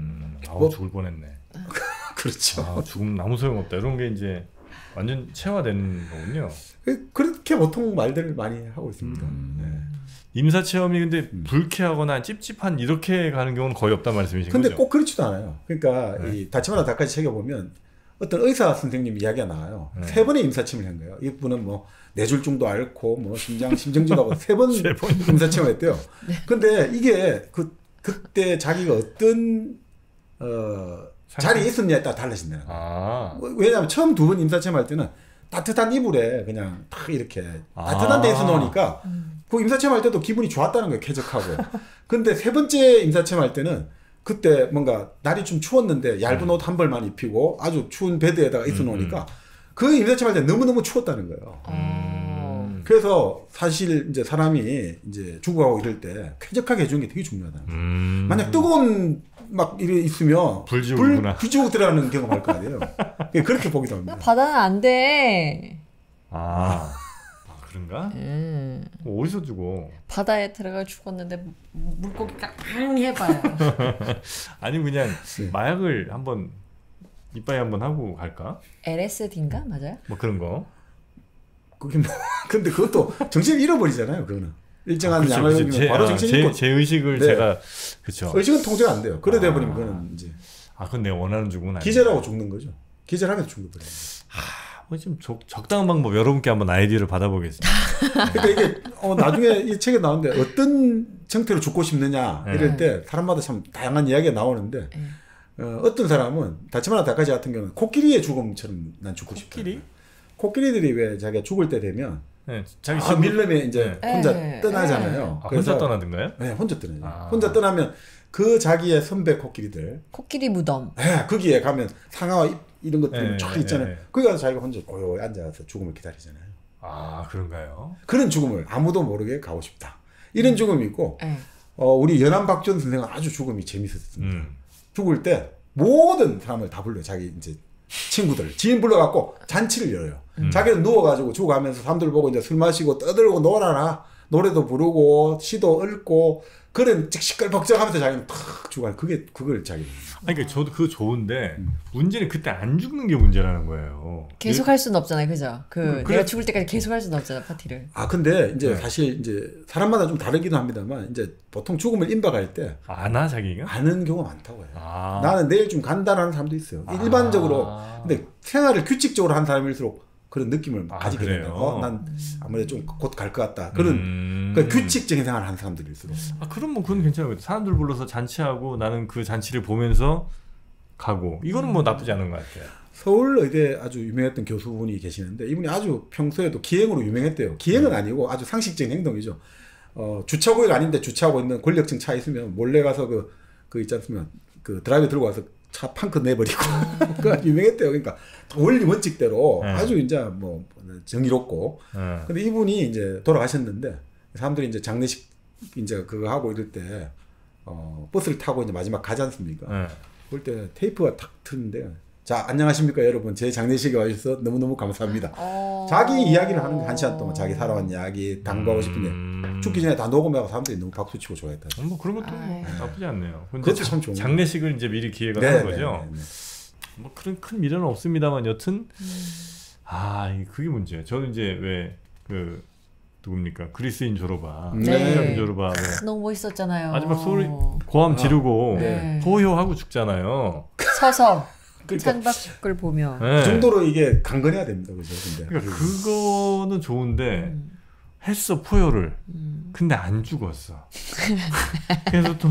죽을 뻔했네. 그렇죠. 죽으면 아무 소용없다. 이런 게 이제 완전 체화되는 거군요. 그렇게 보통 말들을 많이 하고 있습니다. 네. 임사 체험이 근데 불쾌하거나 찝찝한 이렇게 가는 경우는 거의 없단 말씀이신 근데 거죠? 꼭 그렇지도 않아요. 그러니까 이 다치마나 다까지 책에 보면 어떤 의사 선생님 이야기가 나와요. 3번의 임사침을 한 거예요. 이분은 뭐 뇌졸중도 앓고 뭐 심정지도 하고 3번 임사침을 했대요. 네. 근데 이게 그때 자기가 어떤 자리에 있었냐에 따라 달라진다는 거예요. 왜냐하면 처음 2번 임사침 할 때는 따뜻한 이불에 그냥 탁 이렇게 따뜻한 데에서 놓으니까 그 임사침 할 때도 기분이 좋았다는 거예요. 쾌적하고. 근데 3번째 임사침 할 때는 그때 뭔가 날이 좀 추웠는데 얇은 옷 한 벌만 입히고 아주 추운 베드에다가 있어 놓으니까 그 임사침 할 때 너무너무 추웠다는 거예요. 그래서 사실 이제 사람이 이제 죽어가고 이럴 때 쾌적하게 해주는 게 되게 중요하다. 만약 뜨거운 막 이래 있으면 불 지우고 들어가는 경험할 거 아니에요. 그렇게 보기도 합니다. 바다는 안 돼. 그런가? 어디서 죽어? 바다에 들어가 죽었는데 물고기가 해봐요. 아니 그냥 마약을 한번 이빠이 한번 하고 갈까? LSD인가 맞아요? 뭐 그런 거. 그게 뭐 근데 그것도 정신을 잃어버리잖아요. 그거는 일정한 양을 먹으면 바로 정신이 잃고 제 의식을 제가 그렇죠. 의식은 통제가 안 돼요. 그래 돼버리면 그거는 이제 그건 내가 원하는 죽음은 아니에요. 기절하고 죽는 거죠. 기절하면서 죽어버려요. 좀 적당한 방법 여러분께 한번 아이디어를 받아보겠습니다. 그러니까 이게 나중에 이 책에 나오는데 어떤 형태로 죽고 싶느냐 이럴 때 사람마다 참 다양한 이야기가 나오는데 어떤 사람은 다치마나 다카시 같은 경우는 코끼리의 죽음처럼 난 죽고 싶다. 코끼리들이 왜 자기가 죽을 때 되면 자기 밀림에 이제 혼자 떠나잖아요. 혼자 떠나든가요? 네, 혼자 떠나죠. 혼자 떠나면 그 자기의 선배 코끼리들 코끼리 무덤. 거기에 가면 상아와 이런 것들이 쫙 있잖아요. 거기 가서 자기가 혼자 고요히 앉아서 죽음을 기다리잖아요. 그런가요? 그런 죽음을 아무도 모르게 가고 싶다. 이런 죽음이 있고 우리 연암 박전 선생은 아주 죽음이 재밌었습니다. 죽을 때 모든 사람을 다 불러요. 자기 이제 친구들, 지인 불러갖고 잔치를 열어요. 자기는 누워가지고 죽어가면서 사람들 보고 이제 술 마시고 떠들고 놀아라. 노래도 부르고 시도 읊고 그런 시끌벅적하면서 자기는 탁 죽어요. 그걸 자기. 그러니까 저도 그거 좋은데 문제는 그때 안 죽는 게 문제라는 거예요. 계속 할 수는 없잖아요, 그죠? 내가 죽을 때까지 계속 할 수는 없잖아 파티를. 근데 이제 사실 이제 사람마다 좀 다르기도 합니다만 이제 보통 죽음을 임박할 때 아나 자기가 아는 경우가 많다고 해요. 나는 내일 좀 간다라는 사람도 있어요. 일반적으로 근데 생활을 규칙적으로 한 사람일수록 그런 느낌을 가지게 된다고. 난 아무래도 좀 곧 갈 것 같다. 그런 규칙적인 생활을 하는 사람들일수록. 그럼 뭐 그건 괜찮아요. 사람들 불러서 잔치하고 나는 그 잔치를 보면서 가고 이거는 뭐 나쁘지 않은 것 같아요. 서울의대 아주 유명했던 교수분이 계시는데 이분이 아주 평소에도 기행으로 유명했대요. 기행은 아니고 아주 상식적인 행동이죠. 주차구역 아닌데 주차하고 있는 권력층 차 있으면 몰래 가서 그 있지 않습니까? 그 드라이브 들고 와서 차 팡크 내버리고 그 유명했대요. 그러니까 원리 원칙대로 아주 이제 뭐 정의롭고. 근데 이분이 이제 돌아가셨는데 사람들이 이제 장례식 이제 그거 하고 이럴 때 버스를 타고 이제 마지막 가지 않습니까? 그럴 때 테이프가 탁 트는데 자 안녕하십니까 여러분 제 장례식에 와주셔서 너무너무 감사합니다. 자기 이야기를 하는 한 시간 동안 자기 살아온 이야기 당부하고 싶은 일 죽기 전에 다 녹음하고 사람들이 너무 박수치고 좋아했다. 뭐 그런 것도 뭐 나쁘지 않네요. 그것도 참 좋은 장례식을 이제 미리 기획을 하는 거죠. 뭐 그런 큰 미련은 없습니다만 여튼 그게 문제예요. 저는 이제 왜 누굽니까 그리스인 조로바, 조로바 너무 멋있었잖아요. 마지막 소리 고함 지르고 호요하고 죽잖아요. 서서 창밖을 보며 그 정도로 이게 강건해야 됩니다, 그죠? 그러니까 그거는 좋은데 했어 포효를. 근데 안 죽었어. 그래서 또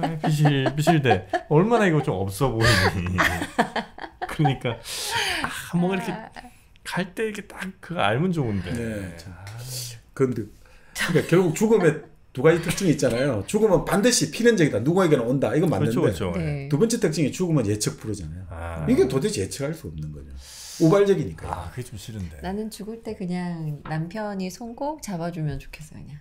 비실비실대 얼마나 이거 좀 없어 보이니. 그러니까 뭔가 이렇게 갈 때 이렇게 딱 그거 알면 좋은데. 그런데 그러니까 결국 죽음의 두 가지 특징이 있잖아요. 죽음은 반드시 필연적이다. 누구에게나 온다. 이건 맞는데 그렇죠. 두 번째 특징이 죽음은 예측 불허잖아요. 이게 도대체 예측할 수 없는 거죠. 우발적이니까. 그게 좀 싫은데. 나는 죽을 때 그냥 남편이 손 꼭 잡아주면 좋겠어 그냥.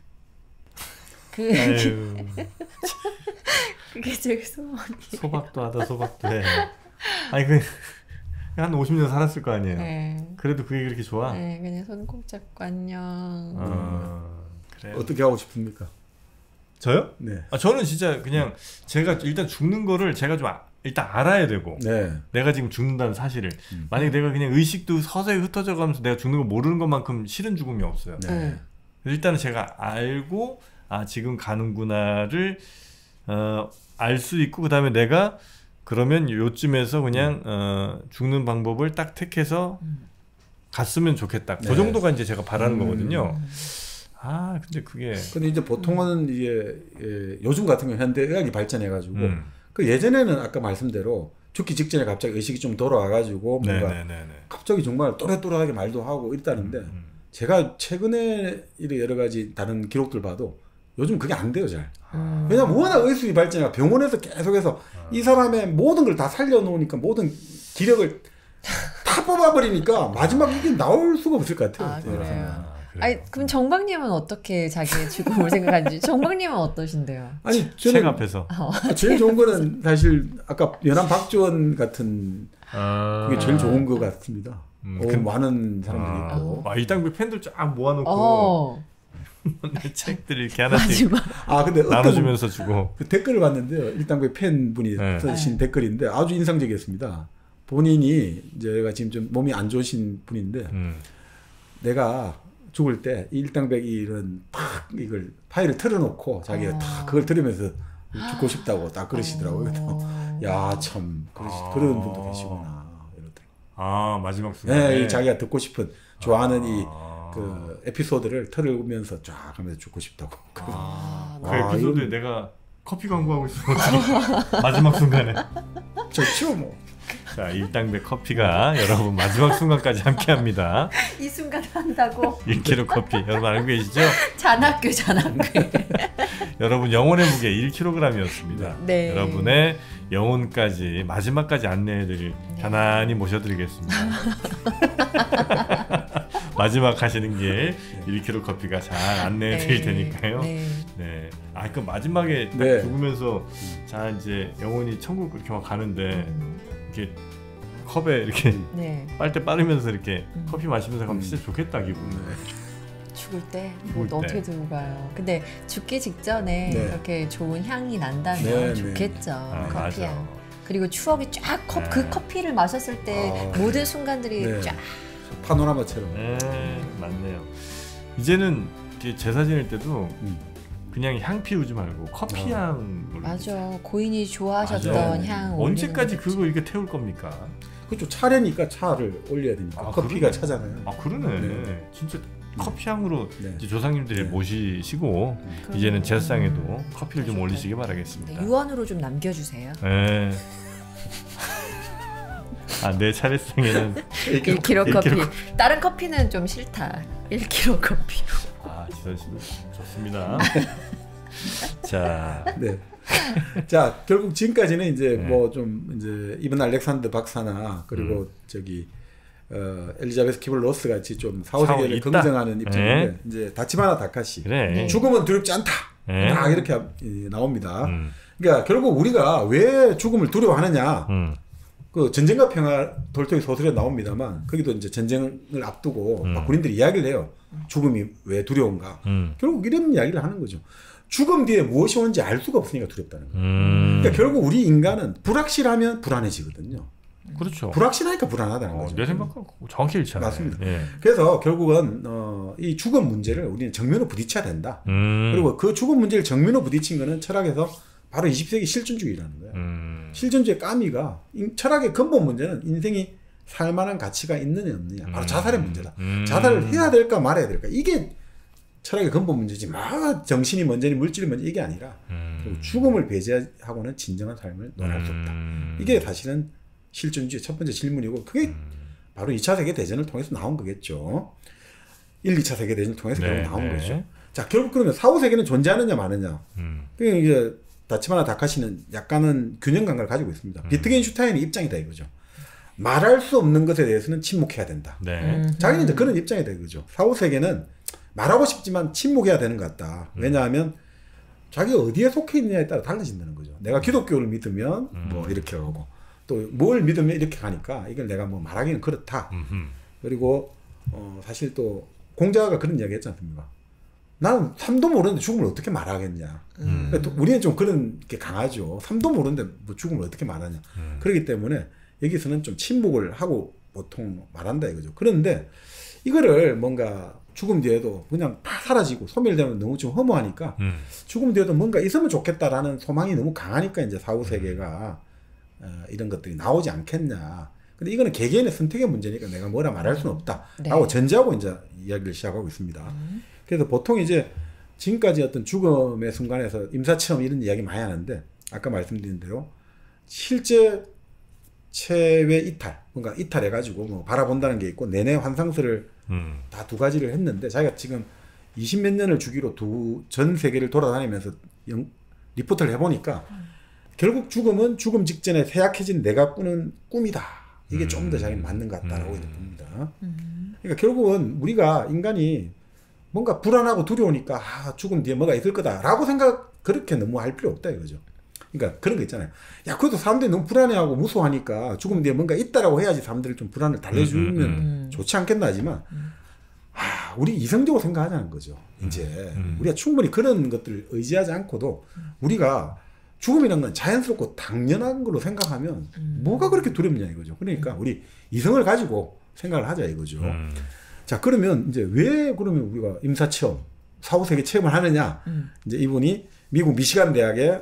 그게 제일 소원이에요. 소박도 하다 소박도 해. 아니 한 50년 살았을 거 아니에요. 그래도 그게 그렇게 좋아? 네, 그냥 손 꼭 잡고 안녕. 그래. 어떻게 하고 싶습니까? 저요? 네. 저는 진짜 그냥 제가 일단 죽는 거를 제가 좀 일단 알아야 되고 내가 지금 죽는다는 사실을 만약에 내가 그냥 의식도 서서히 흩어져 가면서 내가 죽는 거 모르는 것만큼 싫은 죽음이 없어요. 일단은 제가 알고 지금 가는구나를 알 수 있고 그 다음에 내가 그러면 요쯤에서 그냥 죽는 방법을 딱 택해서 갔으면 좋겠다. 그 정도가 이제 제가 바라는 거거든요. 아, 근데 그게. 근데 이제 보통은 이게 요즘 같은 경우 현대의학이 발전해가지고 그 예전에는 아까 말씀대로 죽기 직전에 갑자기 의식이 좀 돌아와가지고 뭔가 갑자기 정말 또렷또렷하게 말도 하고 이랬다는데 제가 최근에 여러 가지 다른 기록들 봐도 요즘 그게 안 돼요, 잘. 왜냐면 워낙 의술이 발전해가 병원에서 계속해서 이 사람의 모든 걸 다 살려놓으니까 모든 기력을 다 뽑아버리니까 마지막 이게 나올 수가 없을 것 같아요. 아, 그래요. 아니, 그럼 정박님은 어떻게 자기의 죽음을 생각하는지 정박님은 어떠신데요? 아니, 책 저는 앞에서 제일 좋은 거는 사실 아까 연암 박지원 같은 그게 제일 좋은 것 같습니다. 많은 사람들이 있고. 일당백 팬들 쫙 모아놓고 내 책들이 이렇게 하나씩 근데 나눠주면서 주고. 그 댓글을 봤는데요. 일당백 팬분이 쓰신 댓글인데 아주 인상적이었습니다. 본인이 이제 지금 좀 몸이 안 좋으신 분인데 내가 죽을 때 일당백이 이런 탁 이걸 파일을 틀어놓고 자기가 탁 그걸 들으면서 죽고 싶다고 딱 그러시더라고요. 야, 참 그런 분도 계시구나 이러더라고요. 마지막 순간에 네, 자기가 듣고 싶은 좋아하는 그 에피소드를 틀으면서 쫙 하면서 죽고 싶다고. 그 에피소드에 내가 커피 광고하고 있어. 마지막 순간에. 좋죠 뭐. 자, 일당백 커피가 여러분 마지막 순간까지 함께합니다. 이 순간 한다고. 1kg 커피 여러분 알고 계시죠? 잔학교. 여러분 영혼의 무게 1kg이었습니다. 네. 여러분의 영혼까지 마지막까지 안내해드릴 가난히 모셔드리겠습니다. 마지막 하시는 길 1kg 커피가 잘 안내해드릴 테니까요. 네. 그럼 마지막에 딱 죽으면서 자 이제 영혼이 천국 그렇게 막 가는데 이렇게 컵에 이렇게 빨대 빠르면서 이렇게 커피 마시면서 가면 진짜 좋겠다 기분. 죽을 때 어떻게 들고 가요? 근데 죽기 직전에 이렇게 좋은 향이 난다면 좋겠죠. 커피 향. 그리고 추억이 쫙 그 커피를 마셨을 때 모든 순간들이 쫙 파노라마처럼. 맞네요. 이제는 제사 지낼 때도 그냥 향 피우지 말고 커피 향으로. 맞아. 고인이 좋아하셨던 향. 언제까지 그거 이렇게 태울 겁니까? 그렇죠. 차례니까 차를 올려야 되니까. 커피가 차잖아요. 그러네. 진짜 커피 향으로 이제 조상님들이 모시시고 이제는 제사상에도 커피를 좀 올리시기 바라겠습니다. 유언으로 좀 남겨주세요. 네. 내 차례상에는 1kg 커피. 다른 커피는 좀 싫다. 1kg 커피. 지선 씨 좋습니다. 자, 자, 결국 지금까지는 이제 뭐 좀 이제 이븐 알렉산더 박사나 그리고 저기 엘리자베스 키블 로스 같이 좀 사후세계를 긍정하는 입장인데 이제 다치바나 다카시 죽음은 두렵지 않다. 딱 이렇게 나옵니다. 그러니까 결국 우리가 왜 죽음을 두려워하느냐? 그 전쟁과 평화 돌토이 소설에 나옵니다만 거기도 이제 전쟁을 앞두고 막 군인들이 이야기를 해요. 죽음이 왜 두려운가? 결국 이런 이야기를 하는 거죠. 죽음 뒤에 무엇이 오는지 알 수가 없으니까 두렵다는 거예요. 그러니까 결국 우리 인간은 불확실하면 불안해지거든요. 그렇죠. 불확실하니까 불안하다는 거죠. 내 생각과 정확히 일치하네. 맞습니다. 그래서 결국은 이 죽음 문제를 우리는 정면으로 부딪혀야 된다. 그리고 그 죽음 문제를 정면으로 부딪힌 거는 철학에서 바로 20세기 실존주의라는 거예요. 실존주의 까미가 철학의 근본 문제는 인생이 살만한 가치가 있느냐 없느냐. 바로 자살의 문제다. 자살을 해야 될까 말아야 될까. 이게 철학의 근본 문제지. 정신이 먼저니 물질이 먼저 이게 아니라 죽음을 배제하고는 진정한 삶을 논할 수 없다. 이게 사실은 실존주의 첫 번째 질문이고 그게 바로 2차 세계대전을 통해서 나온 거겠죠. 1, 2차 세계대전을 통해서 결국 나온 거죠. 자, 결국 그러면 사후세계는 존재하느냐 마느냐. 그러니까 이제 다치바나 다카시는 약간은 균형 감각을 가지고 있습니다. 비트겐슈타인의 입장이다 이거죠. 말할 수 없는 것에 대해서는 침묵해야 된다. 자기는 이제 그런 입장이다 이거죠. 사후세계는 말하고 싶지만 침묵해야 되는 것 같다. 왜냐하면 자기가 어디에 속해 있느냐에 따라 달라진다는 거죠. 내가 기독교를 믿으면 뭐 이렇게 하고 또 뭘 믿으면 이렇게 가니까 이걸 내가 뭐 말하기는 그렇다. 그리고 사실 또 공자가 그런 이야기 했지 않습니까? 나는 3도 모르는데 죽음을 어떻게 말하겠냐. 그러니까 우리는 좀 그런 게 강하죠. 3도 모르는데 뭐 죽음을 어떻게 말하냐. 그렇기 때문에 여기서는 좀 침묵을 하고 보통 말한다 이거죠. 그런데 이거를 뭔가 죽음 뒤에도 그냥 다 사라지고 소멸되면 너무 좀 허무하니까 죽음 뒤에도 뭔가 있으면 좋겠다라는 소망이 너무 강하니까 이제 사후세계가 이런 것들이 나오지 않겠냐. 근데 이거는 개개인의 선택의 문제니까 내가 뭐라 말할 수는 없다라고 네. 전제하고 이제 이야기를 시작하고 있습니다. 그래서 보통 이제 지금까지 어떤 죽음의 순간에서 임사체험 이런 이야기 많이 하는데 아까 말씀드린 대로 실제 체외 이탈, 뭔가 이탈해가지고 뭐 바라본다는 게 있고 내내 환상설을 다 두 가지를 했는데 자기가 지금 20몇 년을 주기로 전 세계를 돌아다니면서 리포트를 해보니까 결국 죽음은 죽음 직전에 쇠약해진 내가 꾸는 꿈이다. 이게 좀 더 자기는 맞는 것 같다라고 봅니다. 그러니까 결국은 우리가 인간이 뭔가 불안하고 두려우니까 죽음 뒤에 뭐가 있을 거다라고 그렇게 너무 할 필요 없다 이거죠. 그러니까 그런 거 있잖아요. 야, 그래도 사람들이 너무 불안해하고 무서워하니까 죽음 뒤에 뭔가 있다라고 해야지 사람들이 좀 불안을 달래주면 좋지 않겠나 하지만 우리 이성적으로 생각하자는 거죠. 이제 우리가 충분히 그런 것들을 의지하지 않고도 우리가 죽음이라는 건 자연스럽고 당연한 걸로 생각하면 뭐가 그렇게 두렵냐 이거죠. 그러니까 우리 이성을 가지고 생각을 하자 이거죠. 자, 그러면 이제 왜 그러면 우리가 임사체험, 사후세계 체험을 하느냐? 이제 이분이 미국 미시간 대학의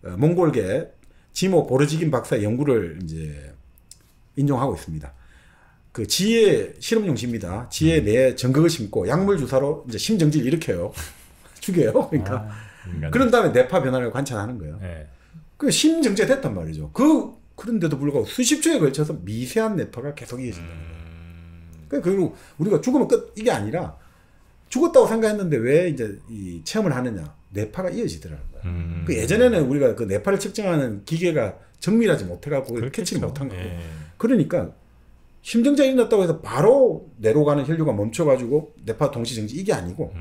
몽골계 지모 보르지긴 박사의 연구를 이제 인용하고 있습니다. 그 지혜 실험용 시입니다. 지혜 내에 전극을 심고 약물 주사로 이제 심정지를 일으켜요. 죽여요. 그러니까. 그런 다음에 뇌파 변화를 관찰하는 거예요. 네. 그 심정제 됐단 말이죠. 그런데도 불구하고 수십 주에 걸쳐서 미세한 뇌파가 계속 이어진다는 거예요. 그리고 우리가 죽으면 끝 이게 아니라 죽었다고 생각했는데 왜 이제 이 체험을 하느냐? 뇌파가 이어지더라는 거예요. 그 예전에는 우리가 그 뇌파를 측정하는 기계가 정밀하지 못해갖고 캐치를 못한 거예요. 네. 그러니까 심정지가 일어났다고 해서 바로 뇌로 가는 혈류가 멈춰가지고 뇌파 동시 정지 이게 아니고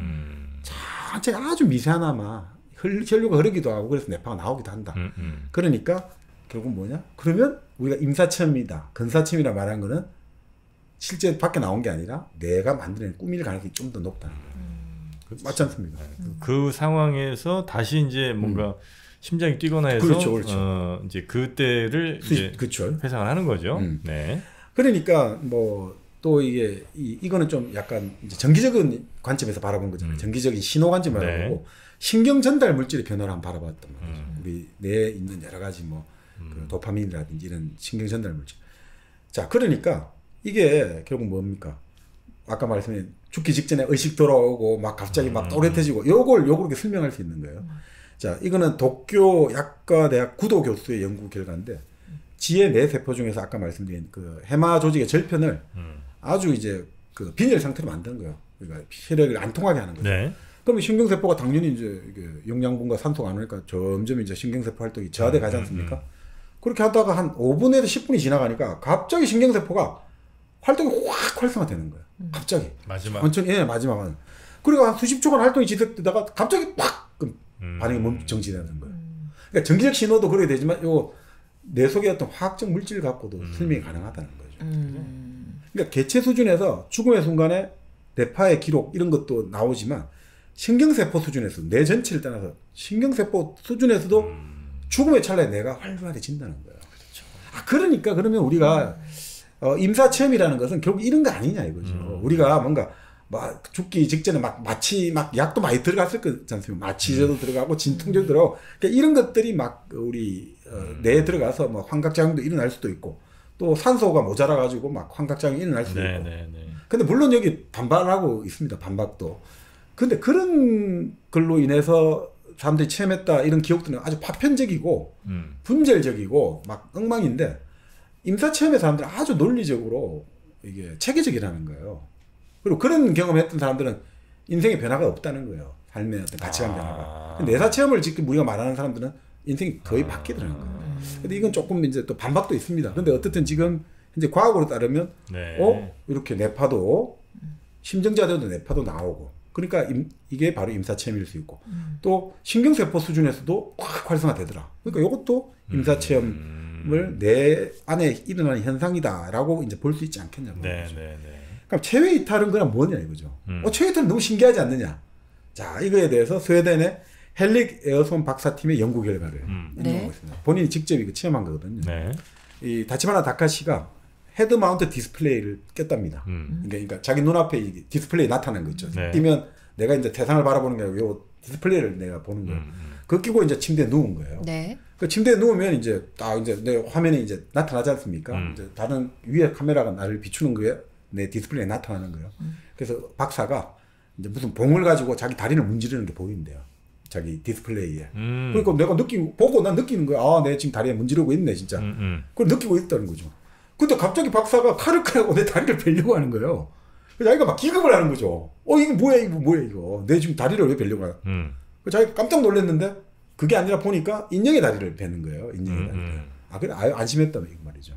자체 아주 미세하나마 혈류가 흐르기도 하고 그래서 뇌파가 나오기도 한다. 그러니까 결국 뭐냐? 그러면 우리가 임사체험이다, 근사체험이라 말하는 거는 실제 밖에 나온 게 아니라 내가 만드는 꿈일 가능성이 좀 더 높다는 거예요. 맞지 않습니까? 그 상황에서 다시 이제 뭔가 심장이 뛰거나 해서 그렇죠. 이제 그때를 이제 그렇죠. 회상을 하는 거죠. 네. 그러니까 뭐 또 이거는 좀 약간 이제 정기적인 관점에서 바라본 거잖아요. 정기적인 신호 관점을 바라보고 신경 전달 물질의 변화를 한번 바라봤단 말이죠. 우리 뇌에 있는 여러 가지 뭐 그 도파민이라든지 이런 신경 전달 물질. 자, 그러니까 이게 결국 뭡니까? 아까 말씀드린 죽기 직전에 의식 돌아오고 막 갑자기 막 또렷해지고 요걸 이렇게 설명할 수 있는 거예요. 자, 이거는 도쿄 약과대학 구도 교수의 연구 결과인데 지의 뇌세포 중에서 아까 말씀드린 그 해마 조직의 절편을 아주 이제 그 빈혈 상태로 만드는 거예요. 그러니까 혈액을 안 통하게 하는 거죠. 네. 그러면 신경세포가 당연히 이제 영양분과 산소가 안 오니까 점점 이제 신경세포 활동이 저하돼 가지 않습니까? 그렇게 하다가 한 5분에서 10분이 지나가니까 갑자기 신경세포가 활동이 확 활성화되는 거예요. 갑자기. 천천히, 마지막은. 그리고 한 수십 초간 활동이 지속되다가 갑자기 팍! 반응이 정지되는 거예요. 그러니까 정기적 신호도 그렇게 되지만 뇌 속의 어떤 화학적 물질 갖고도 설명이 가능하다는 거죠. 그러니까 개체 수준에서 죽음의 순간에 뇌파의 기록 이런 것도 나오지만 신경세포 수준에서 뇌 전체를 떠나서 신경세포 수준에서도 죽음의 찰나에 뇌가 활발해진다는 거예요. 그렇죠. 그러니까 그러면 우리가 임사체험이라는 것은 결국 이런 거 아니냐 이거죠. 우리가 뭔가 막 죽기 직전에 마취 약도 많이 들어갔을 거지 않습니까? 마취제도 들어가고 진통제도 들어가고 그러니까 이런 것들이 막 우리 뇌에 들어가서 뭐 환각작용도 일어날 수도 있고 또 산소가 모자라 가지고 막 환각작용이 일어날 수도 있고. 근데 물론 여기 반발하고 있습니다. 반박도. 근데 그런 걸로 인해서 사람들이 체험했다 이런 기억들은 아주 파편적이고 분절적이고 막 엉망인데 임사체험의 사람들은 아주 논리적으로 이게 체계적이라는 거예요. 그리고 그런 경험했던 사람들은 인생의 변화가 없다는 거예요. 삶의 어떤 가치관 변화가. 근데 내사체험을 지금 우리가 말하는 사람들은 인생이 거의 바뀌더라는 거예요. 근데 이건 조금 이제 또 반박도 있습니다. 근데 어쨌든 지금 현재 과학으로 따르면 이렇게 뇌파도 심정자들도 뇌파도 나오고 그러니까 이게 바로 임사체험일 수 있고 또 신경세포 수준에서도 확 활성화되더라. 그러니까 이것도 임사체험을 내 안에 일어나는 현상이다라고 이제 볼 수 있지 않겠냐고. 그럼 체외 이탈은 그냥 뭐냐 이거죠. 체외 이탈은 너무 신기하지 않느냐. 자, 이거에 대해서 스웨덴의 헬릭 에어손 박사팀의 연구 결과를 인용하고 있습니다. 본인이 직접 이거 체험한 거거든요. 이 다치바나 다카시가 헤드 마운트 디스플레이를 꼈답니다. 그러니까 자기 눈앞에 디스플레이 나타나는 거 있죠. 뛰면 내가 이제 대상을 바라보는 게 아니고 요 디스플레이를 내가 보는 거예요. 그거 끼고 이제 침대에 누운 거예요. 네. 그 침대에 누우면 이제 딱 이제 내 화면에 이제 나타나지 않습니까? 이제 다른 위에 카메라가 나를 비추는 거에 내 디스플레이에 나타나는 거예요. 그래서 박사가 이제 무슨 봉을 가지고 자기 다리를 문지르는 게 보인대요. 자기 디스플레이에. 그러니까 내가 보고 난 느끼는 거야. 아, 내 지금 다리에 문지르고 있네, 진짜. 그걸 느끼고 있다는 거죠. 근데 갑자기 박사가 칼을 꺼내고 내 다리를 베려고 하는 거예요. 그래서 자기가 막 기겁을 하는 거죠. 이게 뭐야, 이거. 내 지금 다리를 왜 베려고 하나. 자기가 깜짝 놀랐는데, 그게 아니라 보니까 인형의 다리를 베는 거예요. 인형의 다리를. 아, 그래, 아유, 안심했다면 이거 말이죠.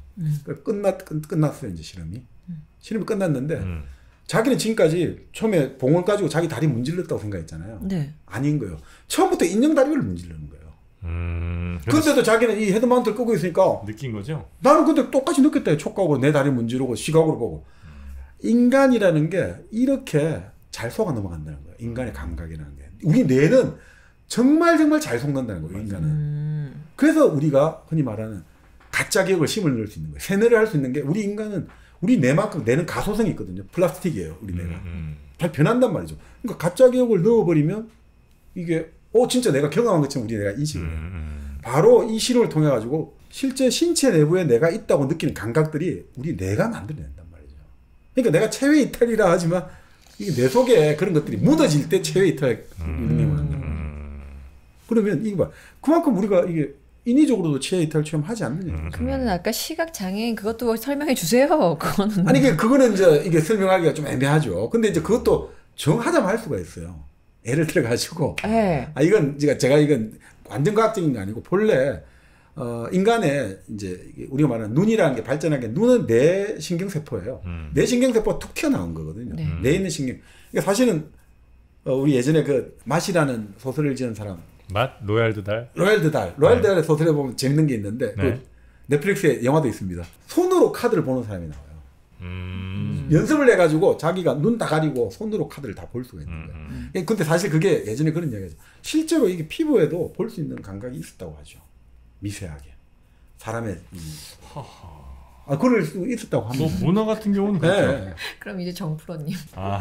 끝났어요, 이제 실험이. 실험이 끝났는데, 자기는 지금까지 처음에 봉을 가지고 자기 다리 문질렀다고 생각했잖아요. 네. 아닌 거예요. 처음부터 인형 다리를 문지르는 거예요. 근데도 자기는 이 헤드마운트를 끄고 있으니까 느낀 거죠? 나는 근데 똑같이 느꼈다. 촉각으로 내 다리 문지르고 시각으로 보고. 인간이라는 게 이렇게 잘 속아 넘어간다는 거예요. 인간의 감각이라는 게. 우리 뇌는 정말 잘 속는다는 거예요. 인간은. 그래서 우리가 흔히 말하는 가짜 기억을 심을 넣을 수 있는 거예요. 세뇌를 할 수 있는 게 우리 인간은 우리 뇌만큼 뇌는 가소성이 있거든요. 플라스틱이에요. 우리 뇌가. 잘 변한단 말이죠. 그러니까 가짜 기억을 넣어버리면 이게 진짜 내가 경험한 것처럼 우리 뇌가 인식을 해요. 바로 이 실험을 통해 가지고 실제 신체 내부에 내가 있다고 느끼는 감각들이 우리 뇌가 만들어낸단 말이죠. 그러니까 내가 체외 이탈이라 하지만 이게 뇌 속에 그런 것들이 묻어질 때 체외 이탈 능력을 한다는 거예요. 그러면 이거 봐. 그만큼 우리가 이게 인위적으로도 체외 이탈 체험하지 않느냐. 그러면은 아까 시각 장애인 그것도 설명해 주세요. 그거는. 아니 그거는 이제 이게 설명하기가 좀 애매하죠. 근데 이제 그것도 정하자면 할 수가 있어요. 예를 들어 가지고. 네. 이건 제가 이건 완전 과학적인 게 아니고 본래 인간의 이제 우리가 말하는 눈이라는 게 발전한 게 눈은 뇌 신경세포예요. 뇌 신경세포가 툭 튀어나온 거거든요. 네. 뇌에 있는 신경. 그러니까 사실은 우리 예전에 그 맛이라는 소설을 지은 사람. 로얄드 달? 로얄드 달의 소설에 보면 재밌는 게 있는데 네. 그 넷플릭스에 영화도 있습니다. 손으로 카드를 보는 사람이 나와요. 연습을 해가지고 자기가 눈 다 가리고 손으로 카드를 다 볼 수가 있는 거예요. 근데 사실 그게 예전에 그런 이야기죠. 실제로 이게 피부에도 볼 수 있는 감각이 있었다고 하죠. 미세하게. 사람의 그럴 수 있었다고 합니다. 모너 같은 경우는 그렇죠. 네. 그럼 이제 정프로님.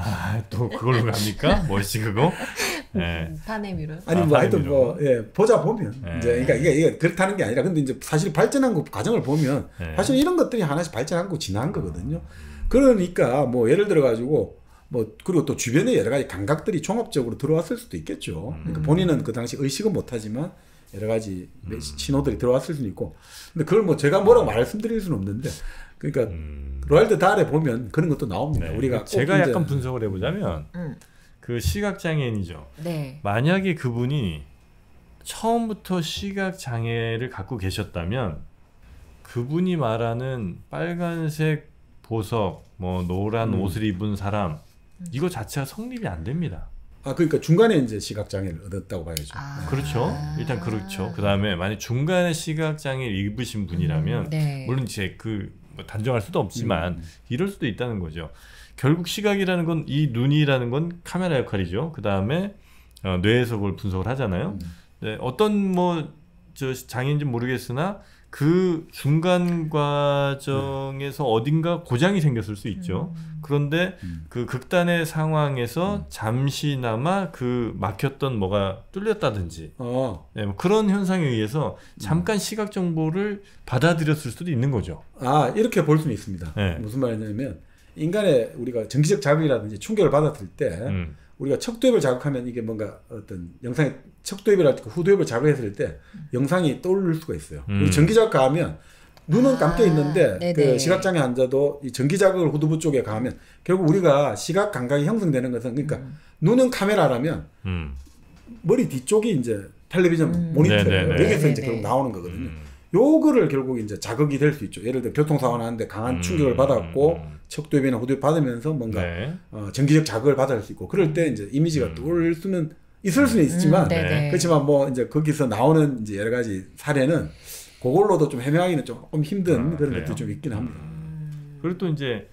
또 그걸로 갑니까? 뭐지 그거? 네. 타네미로. 아니 하여튼 보자 보면 네. 이제 그러니까 이게 그렇다는 게 아니라 근데 이제 사실 발전한 과정을 보면 네. 사실 이런 것들이 하나씩 발전하고 지나간 거거든요. 그러니까 예를 들어 가지고 그리고 또 주변에 여러 가지 감각들이 종합적으로 들어왔을 수도 있겠죠. 그러니까 본인은 그 당시 의식은 못하지만 여러 가지 신호들이 들어왔을 수는 있고. 근데 그걸 제가 뭐라고 말씀드릴 수는 없는데, 그러니까 로얄드 달에 보면 그런 것도 나옵니다. 네. 우리가 제가 약간 분석을 해보자면 그 시각 장애인이죠. 네. 만약에 그분이 처음부터 시각 장애를 갖고 계셨다면 그분이 말하는 빨간색 보석, 노란 옷을 입은 사람 이거 자체가 성립이 안 됩니다. 그러니까 중간에 이제 시각 장애를 얻었다고 봐야죠. 그렇죠. 일단 그렇죠. 그 다음에 만약 중간에 시각 장애를 입으신 분이라면 네. 물론 이제 단정할 수도 없지만 이럴 수도 있다는 거죠. 결국 시각이라는 건 이 눈이라는 건 카메라 역할이죠. 그 다음에 뇌에서 그걸 분석을 하잖아요. 네, 어떤 장애인지 모르겠으나 그 중간 과정에서 어딘가 고장이 생겼을 수 있죠. 그런데 그 극단의 상황에서 잠시나마 그 막혔던 뭐가 뚫렸다든지 네, 그런 현상에 의해서 잠깐 시각 정보를 받아들였을 수도 있는 거죠. 이렇게 볼 수는 있습니다. 네. 무슨 말이냐면 인간의 우리가 정기적 자극이라든지 충격을 받았을 때 우리가 척도입을 자극하면 이게 뭔가 어떤 영상에 척도입이랄 때 후도입을 자극했을 때 영상이 떠오를 수가 있어요. 우리 전기자극 가하면 눈은 감겨 있는데 그 시각장애 환자도 이 전기자극을 후두부 쪽에 가하면 결국 우리가 시각 감각이 형성되는 것은 그러니까 눈은 카메라라면 머리 뒤쪽이 이제 텔레비전 모니터예요. 여기서 이제 결국 나오는 거거든요. 요거를 결국 이제 자극이 될 수 있죠. 예를 들어 교통사고 나는데 강한 충격을 받았고 척도입이나 후두입 받으면서 뭔가 전기적 자극을 받을 수 있고 그럴 때 이제 이미지가 떠올 수는 있을 수는 있지만 그렇지만 이제 거기서 나오는 이제 여러 가지 사례는 그걸로도 좀 해명하기는 조금 힘든 그런 것들이 좀 있긴 합니다. 그리고 또 이제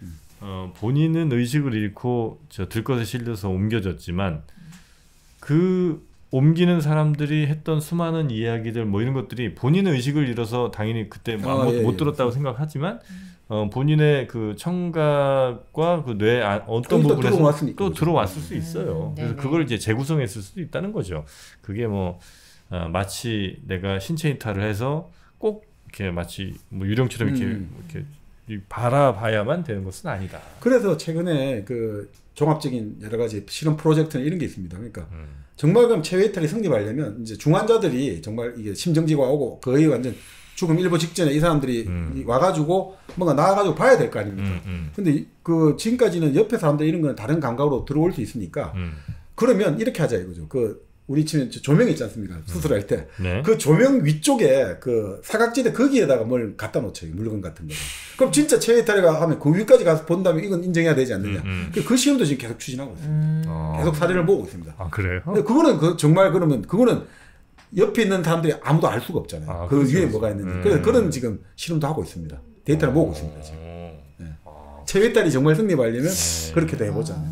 본인은 의식을 잃고 들것에 실려서 옮겨졌지만 그 옮기는 사람들이 했던 수많은 이야기들 뭐 이런 것들이 본인의 의식을 잃어서 당연히 그때 못 들었다고 생각하지만 본인의 그 청각과 그 뇌 어떤 부분에서 또 들어왔을 수 있어요. 그래서 그걸 이제 재구성했을 수도 있다는 거죠. 그게 뭐 마치 내가 신체 이탈을 해서 꼭 이렇게 마치 뭐 유령처럼 이렇게 바라봐야만 되는 것은 아니다. 그래서 최근에 그 종합적인 여러 가지 실험 프로젝트는 이런 게 있습니다. 그러니까 정말 그럼 체외 이탈이 성립하려면 이제 중환자들이 정말 이게 심정지가 오고 거의 완전 죽음 일보 직전에 이 사람들이 와가지고 뭔가 나와가지고 봐야 될 거 아닙니까? 근데 그 지금까지는 옆에 사람들 이런 건 다른 감각으로 들어올 수 있으니까 그러면 이렇게 하자 이거죠. 그 우리 집에 조명 있지 않습니까? 수술할 때. 네. 그 조명 위쪽에 그 사각지대 거기에다가 뭘 갖다 놓쳐요. 물건 같은 거. 그럼 진짜 체외이탈이가 하면 그 위까지 가서 본다면 이건 인정해야 되지 않느냐. 그 시험도 지금 계속 추진하고 있습니다. 계속 사례를 보고 있습니다. 아, 그래요? 근데 그거는 정말 그러면 그거는 옆에 있는 사람들이 아무도 알 수가 없잖아요. 그 위에 뭐가 있는지. 그래서 그런 지금 실험도 하고 있습니다. 데이터를 모으고 있습니다. 지금. 네. 체외이탈이 정말 승리하려면 그렇게도 해보자.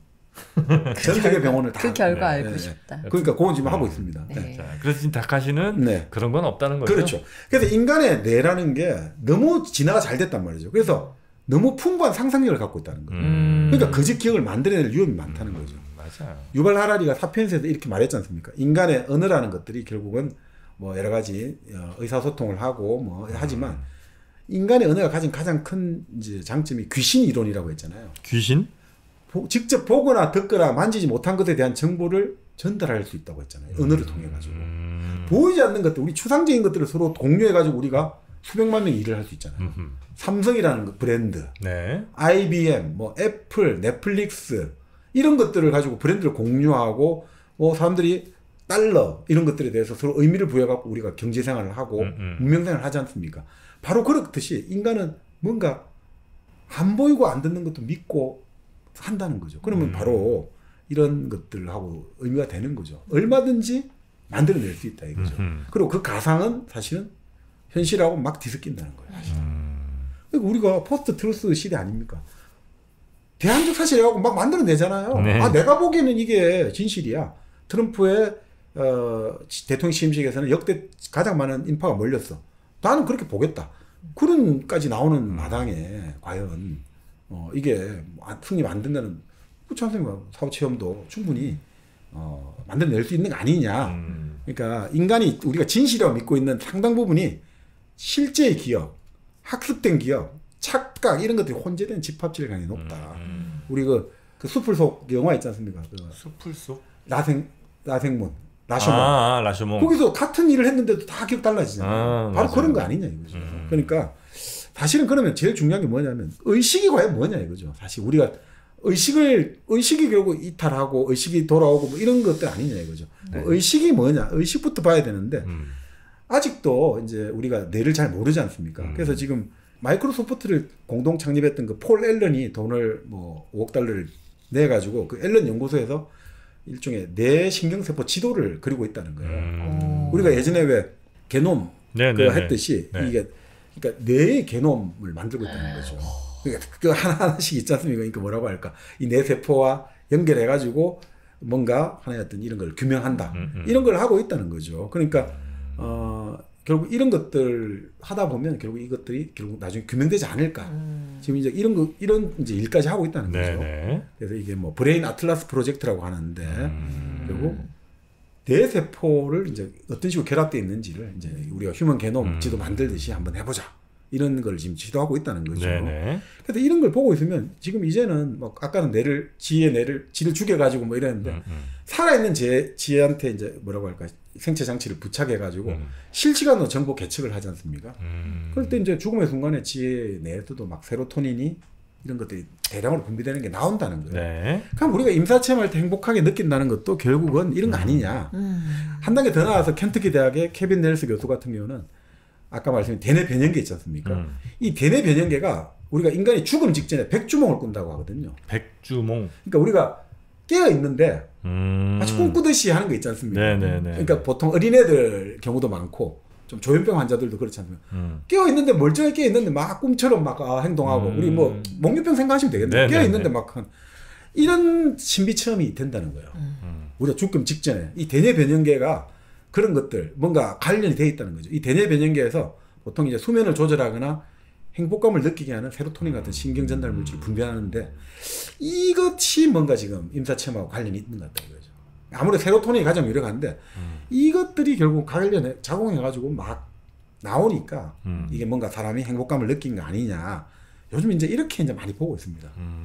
전 세계 병원을 다 그 결과 알고 싶다. 그러니까 그건 지금 하고 있습니다. 네. 자, 그래서 지금 다카시는 그런 건 없다는 거죠. 그렇죠. 그래서 인간의 뇌라는 게 너무 진화가 잘 됐단 말이죠. 그래서 너무 풍부한 상상력을 갖고 있다는 거예요. 그러니까 거짓 기억을 만들어낼 위험이 많다는 거죠. 맞아요. 유발 하라리가 사피엔스에서 이렇게 말했지 않습니까? 인간의 언어라는 것들이 결국은 뭐 여러 가지 의사소통을 하고 뭐 하지만 인간의 언어가 가진 가장 큰 이제 장점이 귀신 이론이라고 했잖아요. 귀신? 직접 보거나 듣거나 만지지 못한 것에 대한 정보를 전달할 수 있다고 했잖아요. 언어를 통해 가지고. 보이지 않는 것들, 우리 추상적인 것들을 서로 공유해 가지고 우리가 수백만 명이 일을 할 수 있잖아요. 삼성이라는 브랜드, 네. IBM, 뭐 애플, 넷플릭스 이런 것들을 가지고 브랜드를 공유하고 뭐 사람들이 달러 이런 것들에 대해서 서로 의미를 부여해 갖고 우리가 경제 생활을 하고 문명 생활을 하지 않습니까? 바로 그렇듯이 인간은 뭔가 안 보이고 안 듣는 것도 믿고 한다는 거죠. 그러면 바로 이런 것들하고 의미가 되는 거죠. 얼마든지 만들어낼 수 있다 이거죠. 그리고 그 가상은 사실은 현실하고 막 뒤섞인다는 거예요. 사실은. 그러니까 우리가 포스트 트루스 시대 아닙니까? 대안적 사실이라고 막 만들어내잖아요. 네. 아, 내가 보기에는 이게 진실이야. 트럼프의 대통령 취임식에서는 역대 가장 많은 인파가 몰렸어. 나는 그렇게 보겠다. 그런까지 나오는 마당에 과연 이게 승리 안 된다는 그렇지 않습니까? 사후 체험도 충분히 만들어낼 수 있는 거 아니냐. 그러니까 인간이 우리가 진실이라고 믿고 있는 상당 부분이 실제의 기억, 학습된 기억, 착각 이런 것들이 혼재된 집합질감이 높다. 우리 그 숲을 속 영화 있지 않습니까? 숲을 속? 라생문. 라쇼몽. 라쇼몽. 거기서 같은 일을 했는데도 다 기억 달라지잖아요. 바로 맞아요. 그런 거 아니냐 이거죠. 그러니까 사실은 그러면 제일 중요한 게 뭐냐면 의식이 과연 뭐냐 이거죠. 사실 우리가 의식이 결국 이탈하고 의식이 돌아오고 뭐 이런 것들 아니냐 이거죠. 네. 의식이 뭐냐? 의식부터 봐야 되는데 아직도 이제 우리가 뇌를 잘 모르지 않습니까? 그래서 지금 마이크로소프트를 공동 창립했던 그 폴 앨런이 돈을 뭐 5억 달러를 내 가지고 그 앨런 연구소에서 일종의 뇌 신경세포 지도를 그리고 있다는 거예요. 우리가 예전에 왜 게놈 했듯이 이게 그러니까 뇌의 게놈을 만들고 있다는 거죠. 그러니까 그 하나하나씩 있지 않습니까? 그러니까 뭐라고 할까? 이 뇌 세포와 연결해 가지고 뭔가 하나의 어떤 이런 걸 규명한다. 이런 걸 하고 있다는 거죠. 그러니까 결국 이런 것들 하다 보면 결국 이것들이 결국 나중에 규명되지 않을까. 지금 이제 이런 이제 일까지 하고 있다는 거죠. 그래서 이게 뭐 브레인 아틀라스 프로젝트라고 하는데 결국 뇌 세포를 이제 어떤 식으로 결합되어 있는지를 이제 우리가 휴먼 게놈 지도 만들듯이 한번 해보자. 이런 걸 지금 지도하고 있다는 거죠. 그래서 이런 걸 보고 있으면 지금 이제는 뭐 아까는 지를 죽여가지고 뭐 이랬는데 살아있는 지혜한테 이제 뭐라고 할까 생체 장치를 부착해가지고 실시간으로 정보 개척을 하지 않습니까? 그럴 때 이제 죽음의 순간에 지혜 내에서도 막 세로토닌이 이런 것들이 대량으로 분비되는 게 나온다는 거예요. 그럼 우리가 임사체험할 때 행복하게 느낀다는 것도 결국은 이런 거 아니냐. 한 단계 더 나아가서 켄터키 대학의 케빈 넬스 교수 같은 경우는 아까 말씀드린 대뇌 변형계 있지 않습니까? 이 대뇌 변형계가 우리가 인간이 죽음 직전에 백주몽을 꾼다고 하거든요. 백주몽. 그러니까 우리가 깨어 있는데 마치 꿈꾸듯이 하는 거 있지 않습니까? 그러니까 보통 어린애들 경우도 많고 좀 조현병 환자들도 그렇지 않습니까? 깨어 있는데 멀쩡하게 깨어 있는데 막 꿈처럼 막 행동하고 우리 뭐 몽유병 생각하시면 되겠네요. 깨어 있는데 막 이런 신비 체험이 된다는 거예요. 우리가 죽음 직전에 이 대뇌 변형계가 그런 것들 뭔가 관련이 돼 있다는 거죠. 이 대뇌 변형계에서 보통 이제 수면을 조절하거나 행복감을 느끼게 하는 세로토닌 같은 신경 전달 물질이 분비하는데 이것이 뭔가 지금 임사체험하고 관련이 있는 것 같다 이거죠. 아무래도 세로토닌이 가장 유력한데 이것들이 결국 관련해 작용해가지고 막 나오니까 이게 뭔가 사람이 행복감을 느낀 거 아니냐. 요즘 이제 이렇게 이제 많이 보고 있습니다.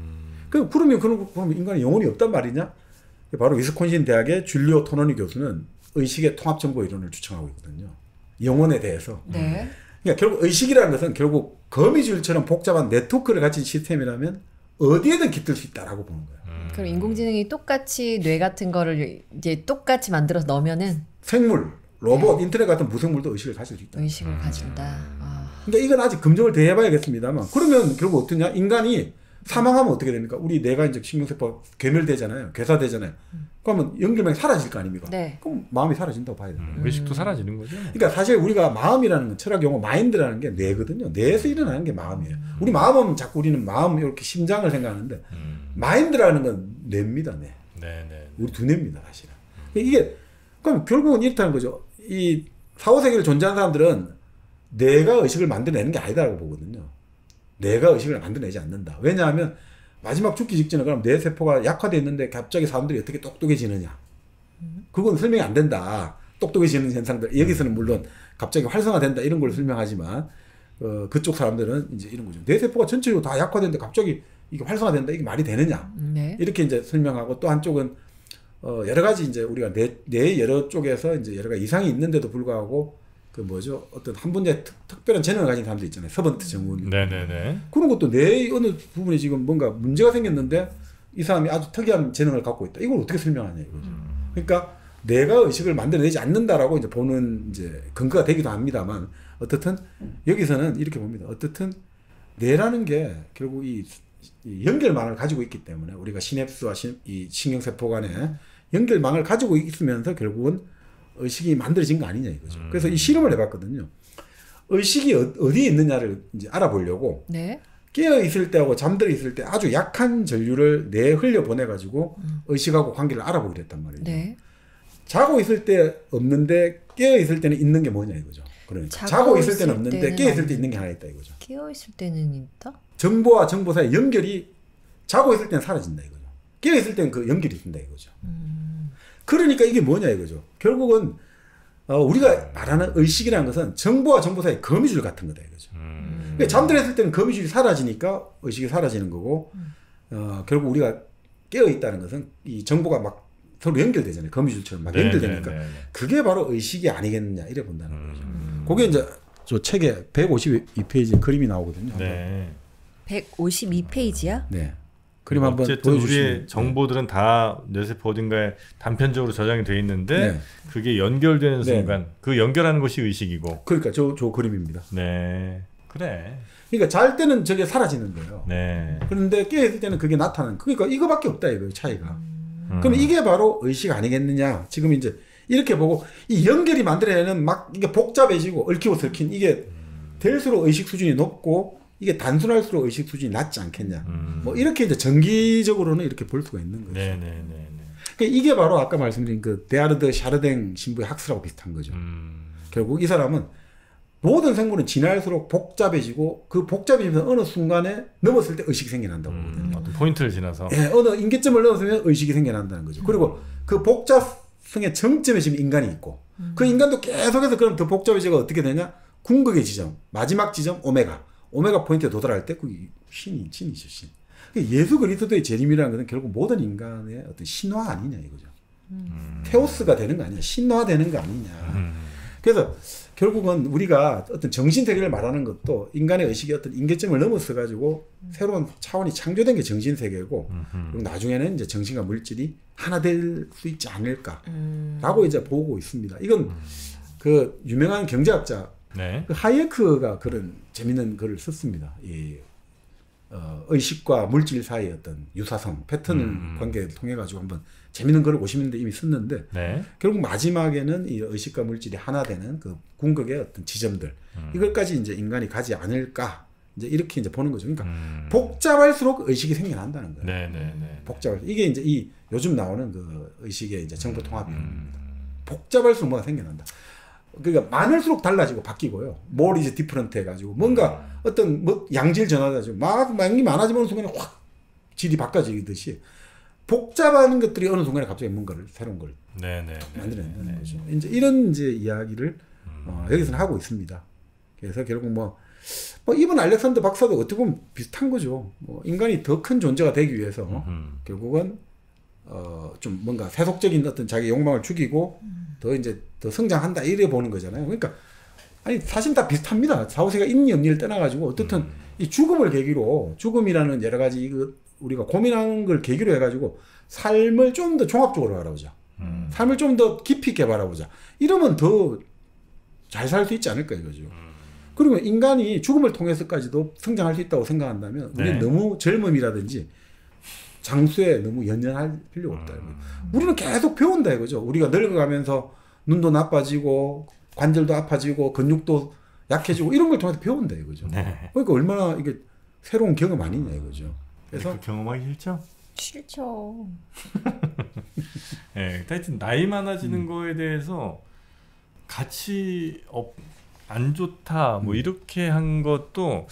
그러면 인간이 영혼이 없단 말이냐? 바로 위스콘신 대학의 줄리오 토너니 교수는 의식의 통합 정보 이론을 주창하고 있거든요. 영혼에 대해서. 네. 그러니까 결국 의식이라는 것은 결국 거미줄처럼 복잡한 네트워크를 가진 시스템이라면 어디에든 깃들 수 있다라고 보는 거예요. 그럼 인공지능이 똑같이 뇌 같은 거를 이제 똑같이 만들어서 넣으면은 생물, 로봇, 인터넷 같은 무생물도 의식을 가질 수 있다. 의식을 가진다. 그러니까 이건 아직 검증을 더 해봐야겠습니다만 그러면 결국 어떠냐? 인간이 사망하면 어떻게 됩니까? 우리 뇌가 이제 신경세포 괴멸되잖아요. 괴사되잖아요. 그러면 연결망이 사라질 거 아닙니까? 네. 그럼 마음이 사라진다고 봐야 돼요. 의식도 사라지는 거죠. 그러니까 사실 우리가 마음이라는 건 철학 용어 마인드라는 게 뇌거든요. 뇌에서 일어나는 게 마음이에요. 우리 마음은 자꾸 우리는 마음 이렇게 심장을 생각하는데 마인드라는 건 뇌입니다. 뇌. 네. 우리 두뇌입니다. 사실은. 이게 그럼 결국은 이렇다는 거죠. 이 4, 5세기를 존재하는 사람들은 뇌가 의식을 만들어내는 게 아니다라고 보거든요. 뇌가 의식을 만들어내지 않는다. 왜냐하면 마지막 죽기 직전에 그럼 뇌 세포가 약화되어 있는데 갑자기 사람들이 어떻게 똑똑해지느냐. 그건 설명이 안 된다. 똑똑해지는 현상들. 여기서는 물론 갑자기 활성화된다 이런 걸 설명하지만 그쪽 사람들은 이제 이런 거죠. 뇌 세포가 전체적으로 다 약화되는데 갑자기 이게 활성화된다. 이게 말이 되느냐. 네. 이렇게 이제 설명하고 또 한쪽은 여러 가지 이제 우리가 뇌 여러 쪽에서 이제 여러 가지 이상이 있는데도 불구하고 그 뭐죠? 어떤 한 분야에 특별한 재능을 가진 사람들 있잖아요. 서번트 정운. 네네네. 그런 것도 뇌의 어느 부분에 지금 뭔가 문제가 생겼는데 이 사람이 아주 특이한 재능을 갖고 있다. 이걸 어떻게 설명하냐 이거죠. 그러니까 뇌가 의식을 만들어내지 않는다라고 이제 보는 이제 근거가 되기도 합니다만 어떻든 여기서는 이렇게 봅니다. 어떻든 뇌라는 게 결국 이 연결망을 가지고 있기 때문에 우리가 시냅스와 이 신경세포 간에 연결망을 가지고 있으면서 결국은 의식이 만들어진 거 아니냐 이거죠. 그래서 이 실험을 해봤거든요. 의식이 어디에 있느냐를 이제 알아보려고 네. 깨어 있을 때하고 잠들어 있을 때 아주 약한 전류를 뇌에 흘려 보내가지고 의식하고 관계를 알아보기로 했단 말이에요. 네. 자고 있을 때 없는데 깨어 있을 때는 있는 게 뭐냐 이거죠. 그러니까 자고 있을 때는 없는데 깨어 있을 때 있는 게 하나 있다 이거죠. 깨어 있을 때는 있다? 정보와 정보 사이 연결이 자고 있을 때는 사라진다 이거죠. 깨어 있을 때는 그 연결이 된다 이거죠. 그러니까 이게 뭐냐 이거죠. 결국은 우리가 말하는 의식이라는 것은 정보와 정보 사이 거미줄 같은 거다 이거죠. 그러니까 잠들어 있을 때는 거미줄이 사라지니까 의식이 사라지는 거고 결국 우리가 깨어 있다는 것은 이 정보가 막 서로 연결되잖아요. 거미줄처럼 막 연결되니까 그게 바로 의식이 아니겠느냐 이래 본다는 거죠. 그게 이제 저 책에 152페이지 그림이 나오거든요. 네. 152페이지야? 네. 그림 한번 어쨌든 보여주시면. 우리의 정보들은 다 뇌세포 어딘가에 단편적으로 저장이 돼 있는데 네. 그게 연결되는 순간 그 연결하는 것이 의식이고. 그러니까 저 그림입니다. 네. 그래. 그러니까 잘 때는 저게 사라지는 거예요. 네. 그런데 깨어 있을 때는 그게 나타나는. 그러니까 이거밖에 없다 이거예요 차이가. 그럼 이게 바로 의식 아니겠느냐. 지금 이제 이렇게 보고 이 연결이 만들어내는 막 이게 복잡해지고 얽히고 설킨 이게 될수록 의식 수준이 높고 이게 단순할수록 의식 수준이 낮지 않겠냐. 뭐 이렇게 이제 정기적으로는 이렇게 볼 수가 있는 거죠. 네네네. 그러니까 이게 바로 아까 말씀드린 그 데아르드 샤르댕 신부의 학설하고 비슷한 거죠. 결국 이 사람은 모든 생물은 지날수록 복잡해지고 그 복잡해지면서 어느 순간에 넘었을 때 의식이 생겨난다고 보거든요. 어떤 포인트를 지나서. 예, 어느 인계점을 넘었으면 의식이 생겨난다는 거죠. 그리고 그 복잡성의 정점에 지금 인간이 있고 그 인간도 계속해서 그럼 더 복잡해지가 어떻게 되냐? 궁극의 지점, 마지막 지점 오메가 포인트에 도달할 때 그 신이죠, 신. 예수 그리스도의 재림이라는 것은 결국 모든 인간의 어떤 신화 아니냐 이거죠. 테오스가 되는 거 아니냐, 신화되는 거 아니냐. 그래서 결국은 우리가 어떤 정신 세계를 말하는 것도 인간의 의식이 어떤 인계점을 넘어서 가지고 새로운 차원이 창조된 게 정신 세계고 그리고 나중에는 이제 정신과 물질이 하나 될 수 있지 않을까라고 이제 보고 있습니다. 이건 그 유명한 경제학자 네. 그 하이에크가 그런 재밌는 글을 썼습니다. 이 의식과 물질 사이의 어떤 유사성, 패턴 관계를 통해 가지고 한번 재밌는 글을 50년대 이미 썼는데 네. 결국 마지막에는 이 의식과 물질이 하나 되는 그 궁극의 어떤 지점들 이걸까지 이제 인간이 가지 않을까 이제 이렇게 이제 보는 거죠. 그러니까 복잡할수록 의식이 생겨난다는 거예요. 네네네. 복잡할 이게 이제 이 요즘 나오는 그 의식의 이제 정보 통합입니다. 복잡할수록 뭐가 생겨난다. 그러니까 많을수록 달라지고 바뀌고요. 뭘 이제 디퍼런트 해가지고 뭔가 어떤 뭐 양질 전환해가지고 막 양이 많아지는 순간에 확 질이 바꿔지듯이 복잡한 것들이 어느 순간에 갑자기 뭔가를 새로운 걸 만들어내는 거죠. 이제 이런 이제 이야기를 여기서는 하고 있습니다. 그래서 결국 뭐 이번 알렉산더 박사도 어떻게 보면 비슷한 거죠. 뭐 인간이 더 큰 존재가 되기 위해서 결국은 좀 뭔가 세속적인 어떤 자기 욕망을 죽이고 더 이제 더 성장한다 이래 보는 거잖아요. 그러니까 아니 사실 다 비슷합니다. 사후세가 있니 없니를 떠나가지고 어떻든 이 죽음을 계기로 죽음이라는 여러 가지 이거 우리가 고민하는 걸 계기로 해가지고 삶을 좀 더 종합적으로 바라보자. 삶을 좀 더 깊이 있게 바라보자. 이러면 더 잘 살 수 있지 않을까 이거죠. 그리고 인간이 죽음을 통해서까지도 성장할 수 있다고 생각한다면 우리는 너무 젊음이라든지 장수에 너무 연연할 필요가 없다. 우리는 계속 배운다 이거죠. 우리가 늙어가면서 눈도 나빠지고 관절도 아파지고 근육도 약해지고 이런 걸 통해서 배운다 이거죠. 그러니까 얼마나 이게 새로운 경험 아니냐 이거죠. 그래서 그 경험하기 싫죠? 싫죠. 네, 하여튼 나이 많아지는 거에 대해서 같이 안 좋다 뭐 이렇게 한 것도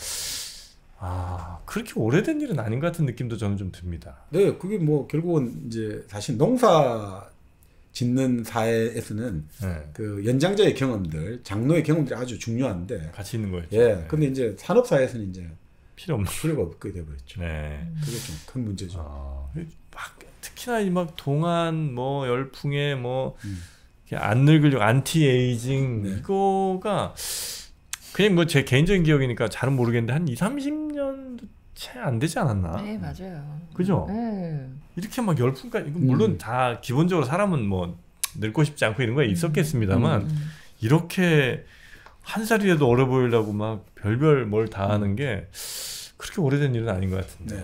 그렇게 오래된 일은 아닌 것 같은 느낌도 저는 좀 듭니다. 네, 그게 뭐 결국은 이제 사실 농사 짓는 사회에서는 그 연장자의 경험들, 장로의 경험들이 아주 중요한데 같이 있는 거였죠. 예, 근데 이제 산업 사회에서는 이제 필요가 없게 돼버렸죠. 네, 그게 좀 큰 문제죠. 막 특히나 이 막 동안 뭐 열풍에 뭐 안 늙으려고 안티에이징 이거가 그냥 뭐 제 개인적인 기억이니까 잘은 모르겠는데 한 20-30년도 채 안 되지 않았나? 네, 맞아요. 그죠? 네. 이렇게 막 열풍까지 이건 물론 다 기본적으로 사람은 뭐 늙고 싶지 않고 이런 거 있었겠습니다만 이렇게 한 살이라도 어려 보이려고 막 별별 뭘 다 하는 게 그렇게 오래된 일은 아닌 것 같은데.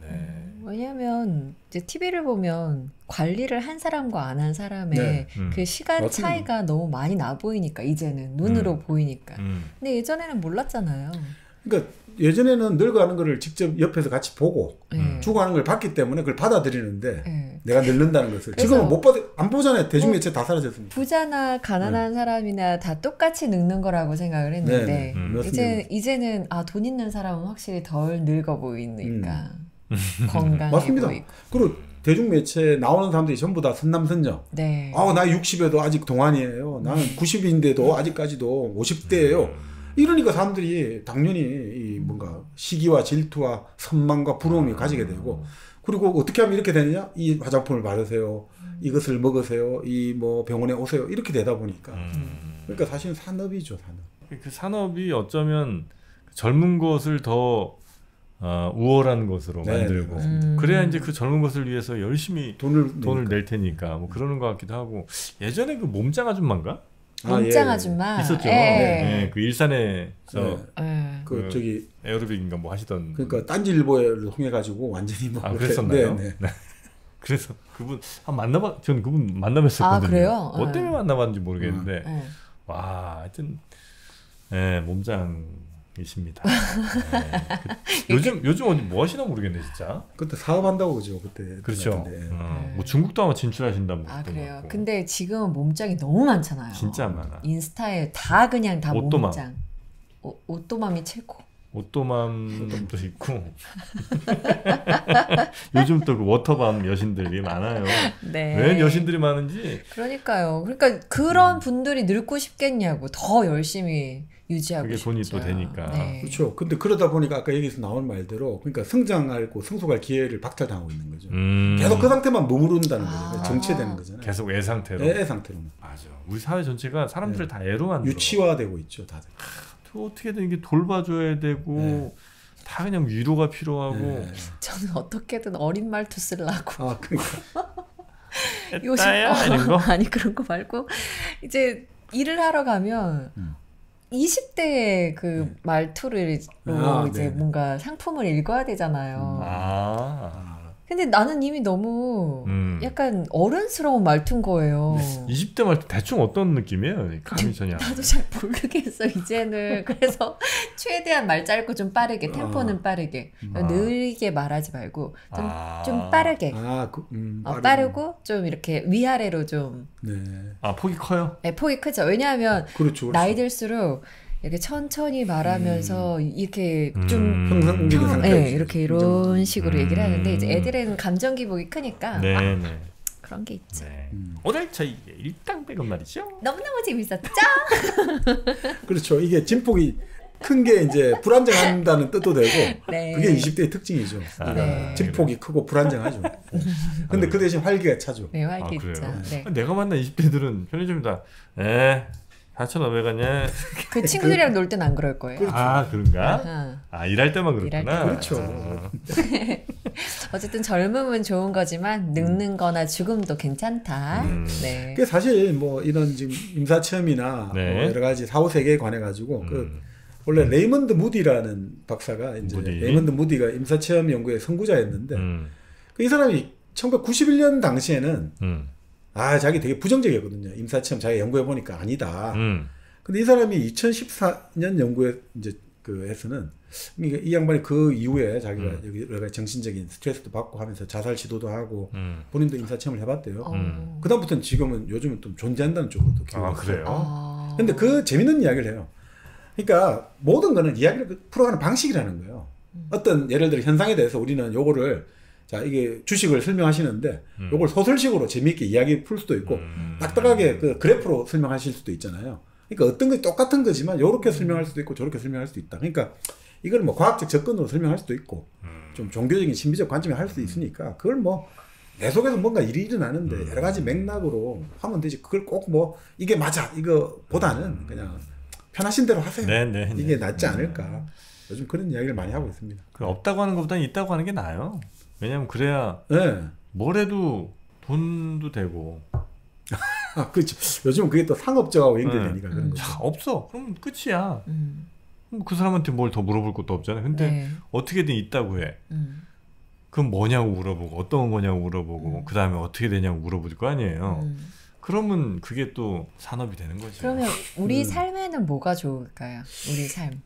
왜냐하면 이제 TV를 보면 관리를 한 사람과 안 한 사람의 그 시간 차이가 너무 많이 나 보이니까 이제는 눈으로 보이니까. 근데 예전에는 몰랐잖아요. 그러니까 예전에는 늙어가는 거를 직접 옆에서 같이 보고 죽어가는 걸 봤기 때문에 그걸 받아들이는데 내가 늙는다는 것을 지금은 안 보잖아요. 대중매체 다 사라졌습니다. 부자나 가난한 사람이나 다 똑같이 늙는 거라고 생각을 했는데 이제는 돈 있는 사람은 확실히 덜 늙어 보이니까 건강해 맞습니다. 보이고. 그리고 대중매체에 나오는 사람들이 전부 다 선남선녀. 네. 나 60에도 아직 동안이에요. 나는 90인데도 아직까지도 50대예요. 이러니까 사람들이 당연히 이 뭔가 시기와 질투와 선망과 부러움이 가지게 되고, 그리고 어떻게 하면 이렇게 되느냐? 이 화장품을 바르세요. 이것을 먹으세요. 이 뭐 병원에 오세요. 이렇게 되다 보니까. 그러니까 사실은 산업이죠, 산업. 그 산업이 어쩌면 젊은 것을 더 우월한 것으로 만들고 그래야 이제 그 젊은 것을 위해서 열심히 돈을 낼 테니까 뭐 그러는 것 같기도 하고. 예전에 그 몸짱 아줌마인가? 몸짱 아줌마 있었죠. 그 일산에서 그 저기 에어로빅인가 뭐 하시던. 그러니까 딴지일보를 통해 가지고 완전히 뭐 그랬었나요? 네. 그래서 그분 저는 그분 만나뵀었거든요. 그래요? 뭐 때문에 만나봤는지 모르겠는데 와 하여튼 몸짱이십니다. 요즘 어디 뭐 하시나 모르겠네 진짜. 그때 사업한다고 그죠 그때. 그렇죠. 뭐 중국도 아마 진출하신다고. 그래요. 같고. 근데 지금은 몸짱이 너무 많잖아요. 진짜 많아. 인스타에 다 그냥 다 오또맘. 몸짱. 오또맘이 최고. 오또맘도 있고 요즘 또 그 워터밤 여신들이 많아요. 왜 여신들이 많은지. 그러니까요. 그러니까 그런 분들이 늙고 싶겠냐고. 더 열심히 유지하고 그게 싶죠. 돈이 또 되니까. 그렇죠. 근데 그러다 보니까 아까 여기서 나온 말대로 그러니까 성장하고 승속할 기회를 박탈당하고 있는 거죠. 계속 그 상태만 머무른다는 거죠. 정체되는 거잖아요. 계속 애 상태로. 애 상태로. 맞아. 우리 사회 전체가 사람들을 다 애로 만들어. 유치화되고 있죠, 다들. 어떻게든 이게 돌봐줘야 되고 다 그냥 위로가 필요하고. 저는 어떻게든 어린 말투 쓰려고. 그러니까. 요즘 이런 거? 아니 그런 거 말고 이제 일을 하러 가면 20대의 그 말투로 이제 뭔가 상품을 읽어야 되잖아요. 근데 나는 이미 너무 약간 어른스러운 말투인 거예요. 20대 말투 대충 어떤 느낌이에요? 감이 전혀. 나도 잘 모르겠어 이제는. 그래서 최대한 말 짧고 좀 빠르게, 템포는 빠르게, 느리게 말하지 말고 좀 빠르게. 빠르고 좀 이렇게 위아래로 좀. 네. 폭이 커요? 네, 폭이 크죠. 왜냐하면 그렇죠. 나이 들수록 이렇게 천천히 말하면서 이렇게 좀 평상적인 네, 이렇게 이런 식으로 얘기를 하는데 이제 애들은 감정 기복이 크니까 네. 그런 게 있죠. 네. 오늘 저희 일당백은 말이죠. 너무너무 재밌었죠? 그렇죠. 이게 진폭이 큰 게 이제 불안정한다는 뜻도 되고 네. 그게 20대의 특징이죠. 네. 진폭이 크고 불안정하죠. 근데 그 대신 활기가 차죠. 네, 활기 있죠. 네. 내가 만난 20대들은 편의점이다. 4,500원이야. 그 친구들이랑 놀 땐 안 그럴 거예요. 그렇죠. 그런가? 일할 때만 그렇구나. 일할 때 그렇죠. 어쨌든 젊음은 좋은 거지만 늙는 거나 죽음도 괜찮다. 네. 그 사실 뭐 이런 지금 임사체험이나 네. 뭐 여러 가지 사후 세계에 관해 가지고 원래 레이먼드 무디라는 박사가 이제 레이먼드 무디가 임사체험 연구의 선구자였는데 이 사람이 1991년 당시에는 자기 되게 부정적이었거든요. 임사체험 자기 연구해 보니까 아니다. 근데 이 사람이 2014년 연구에 이제 해서는 이 양반이 그 이후에 자기가 여러 가지 정신적인 스트레스도 받고 하면서 자살 시도도 하고 본인도 임사체험을 해봤대요. 그다음부터는 지금은 요즘은 좀 존재한다는 쪽으로도 기울고 그래요? 근데 그 재밌는 이야기를 해요. 그러니까 모든 거는 이야기를 풀어가는 방식이라는 거예요. 어떤 예를 들어 현상에 대해서 우리는 요거를 이게 주식을 설명하시는데 요걸 소설식으로 재미있게 이야기 풀 수도 있고 딱딱하게 그 그래프로 설명하실 수도 있잖아요. 그러니까 어떤 게 똑같은 거지만 요렇게 설명할 수도 있고 저렇게 설명할 수도 있다. 그러니까 이걸 뭐 과학적 접근으로 설명할 수도 있고 좀 종교적인 신비적 관점에 할 수도 있으니까 그걸 뭐 내 속에서 뭔가 일이 일어나는데 여러 가지 맥락으로 하면 되지. 그걸 꼭 뭐 이게 맞아 이거보다는 그냥 편하신 대로 하세요. 네. 이게 낫지 않을까. 요즘 그런 이야기를 많이 하고 있습니다. 없다고 하는 것보다는 있다고 하는 게 나아요. 왜냐면 그래야 뭘 해도 돈도 되고. 그렇죠. 요즘은 그게 또 상업적하고 연결되니까 그런 거죠. 없어. 그럼 끝이야. 그 사람한테 뭘 더 물어볼 것도 없잖아요. 근데 어떻게든 있다고 해. 그럼 뭐냐고 물어보고 어떤 거냐고 물어보고 그 다음에 어떻게 되냐고 물어볼 거 아니에요. 그러면 그게 또 산업이 되는 거죠. 그러면 우리 삶에는 뭐가 좋을까요? 우리 삶.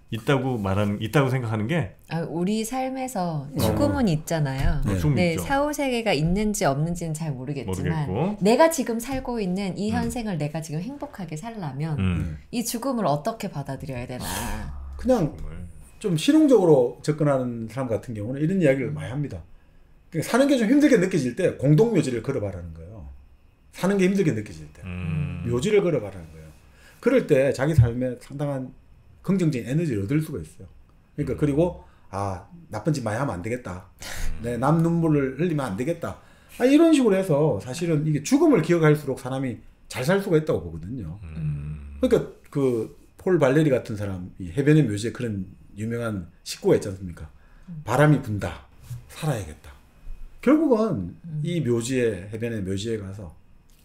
있다고 생각하는 게? 우리 삶에서 죽음은 있잖아요. 네, 사후 세계가 있는지 없는지는 잘 모르겠지만 내가 지금 살고 있는 이 현생을 내가 지금 행복하게 살려면 이 죽음을 어떻게 받아들여야 되나? 그냥 좀 실용적으로 접근하는 사람 같은 경우는 이런 이야기를 많이 합니다. 그러니까 사는 게 좀 힘들게 느껴질 때 공동묘지를 걸어봐라는 거예요. 사는 게 힘들게 느껴질 때 묘지를 걸어봐라는 거예요. 그럴 때 자기 삶에 상당한 긍정적인 에너지를 얻을 수가 있어요. 그러니까 그리고 나쁜 짓 많이 하면 안 되겠다. 남 눈물을 흘리면 안 되겠다. 이런 식으로 해서 사실은 이게 죽음을 기억할수록 사람이 잘 살 수가 있다고 보거든요. 그러니까 그 폴 발레리 같은 사람이 해변의 묘지에 그런 유명한 식구가 있지 않습니까? 바람이 분다. 살아야겠다. 결국은 이 묘지에 해변의 묘지에 가서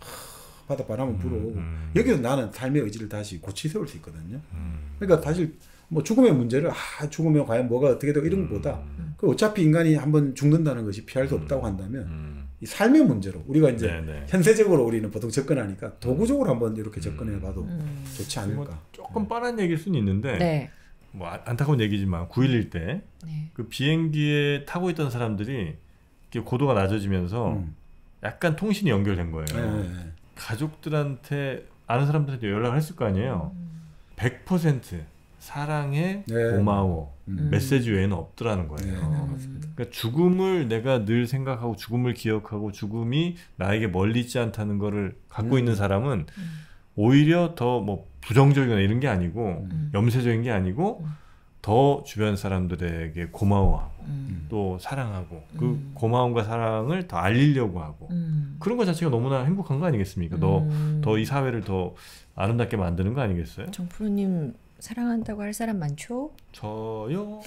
바닷바람을 불어오고 여기서 나는 삶의 의지를 다시 고치 세울 수 있거든요. 그러니까 사실 뭐 죽음의 문제를 죽으면 과연 뭐가 어떻게 되고 이런 것보다 어차피 인간이 한번 죽는다는 것이 피할 수 없다고 한다면 이 삶의 문제로 우리가 이제 현세적으로 우리는 보통 접근하니까 도구적으로 한번 이렇게 접근해봐도 좋지 않을까. 조금 뻔한 얘기일 수는 있는데 뭐 안타까운 얘기지만 9.11 때 그 비행기에 타고 있던 사람들이 고도가 낮아지면서 약간 통신이 연결된 거예요. 가족들한테 아는 사람들한테 연락을 했을 거 아니에요. 100% 사랑해, 고마워 메시지 외에는 없더라는 거예요. 그러니까 죽음을 내가 늘 생각하고 죽음을 기억하고 죽음이 나에게 멀리 있지 않다는 거를 갖고 있는 사람은 오히려 더 뭐 부정적이거나 이런 게 아니고 염세적인 게 아니고 더 주변 사람들에게 고마워하고 또 사랑하고 그 고마움과 사랑을 더 알리려고 하고 그런 것 자체가 너무나 행복한 거 아니겠습니까? 더 이 사회를 더 아름답게 만드는 거 아니겠어요? 정프로님 사랑한다고 할 사람 많죠? 저요?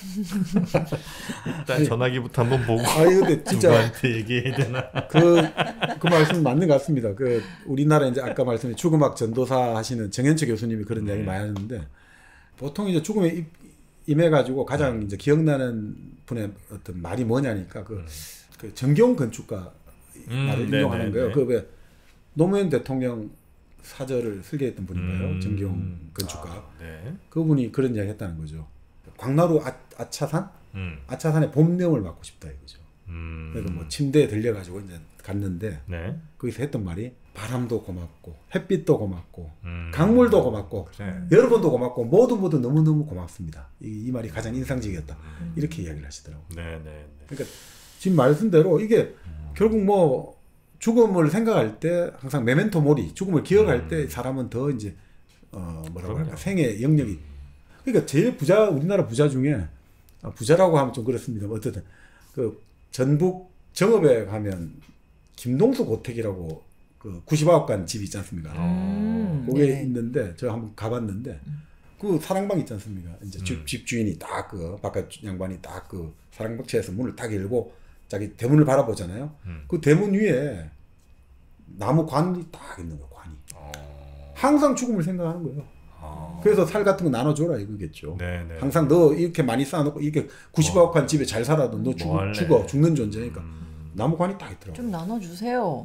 일단 전화기부터 한번 보고 근데 진짜 누구한테 얘기해야 되나? 그 말씀 맞는 것 같습니다. 우리나라 이제 아까 말씀드린 죽음학 전도사 하시는 정현철 교수님이 그런 이야기 많이 하는데 보통 이제 죽음에 임해가지고 가장 이제 기억나는 분의 어떤 말이 뭐냐니까 그 정경 건축가 말을 인용하는 거예요. 그 왜 노무현 대통령 사절을 설계했던 분인가요? 정경 건축가. 네. 그분이 그런 이야기 했다는 거죠. 광나루 아차산? 아차산의 봄내음을 맡고 싶다 이거죠. 그러니까 뭐 침대에 들려가지고 이제 갔는데 네. 거기서 했던 말이 바람도 고맙고 햇빛도 고맙고 강물도 고맙고 그래. 여러분도 고맙고 모두 너무너무 고맙습니다. 이 말이 가장 인상적이었다. 이렇게 이야기를 하시더라고요. 네. 그러니까 지금 말씀대로 이게 결국 뭐 죽음을 생각할 때 항상 메멘토 모리, 죽음을 기억할 때 사람은 더 이제 뭐라고 할까 생의 영역이 그러니까 제일 우리나라 부자 중에 부자라고 하면 좀 그렇습니다. 어쨌든 그 전북 정읍에 가면 김동수 고택이라고 그 99간 집이 있지 않습니까? 거기에 네. 있는데 제가 한번 가봤는데 그 사랑방 있지 않습니까? 이제 집 주인이 딱 그 바깥 양반이 딱 그 사랑방채에서 문을 딱 열고 자기 대문을 바라보잖아요. 그 대문 위에 나무 관이 딱 있는 거예요. 관이. 항상 죽음을 생각하는 거예요. 그래서 살 같은 거 나눠줘라 이거겠죠. 네네. 항상 너 이렇게 많이 쌓아놓고 이렇게 99억한 집에 잘 살아도 너 죽는 존재니까 나무관이 딱 있더라고. 좀 나눠주세요.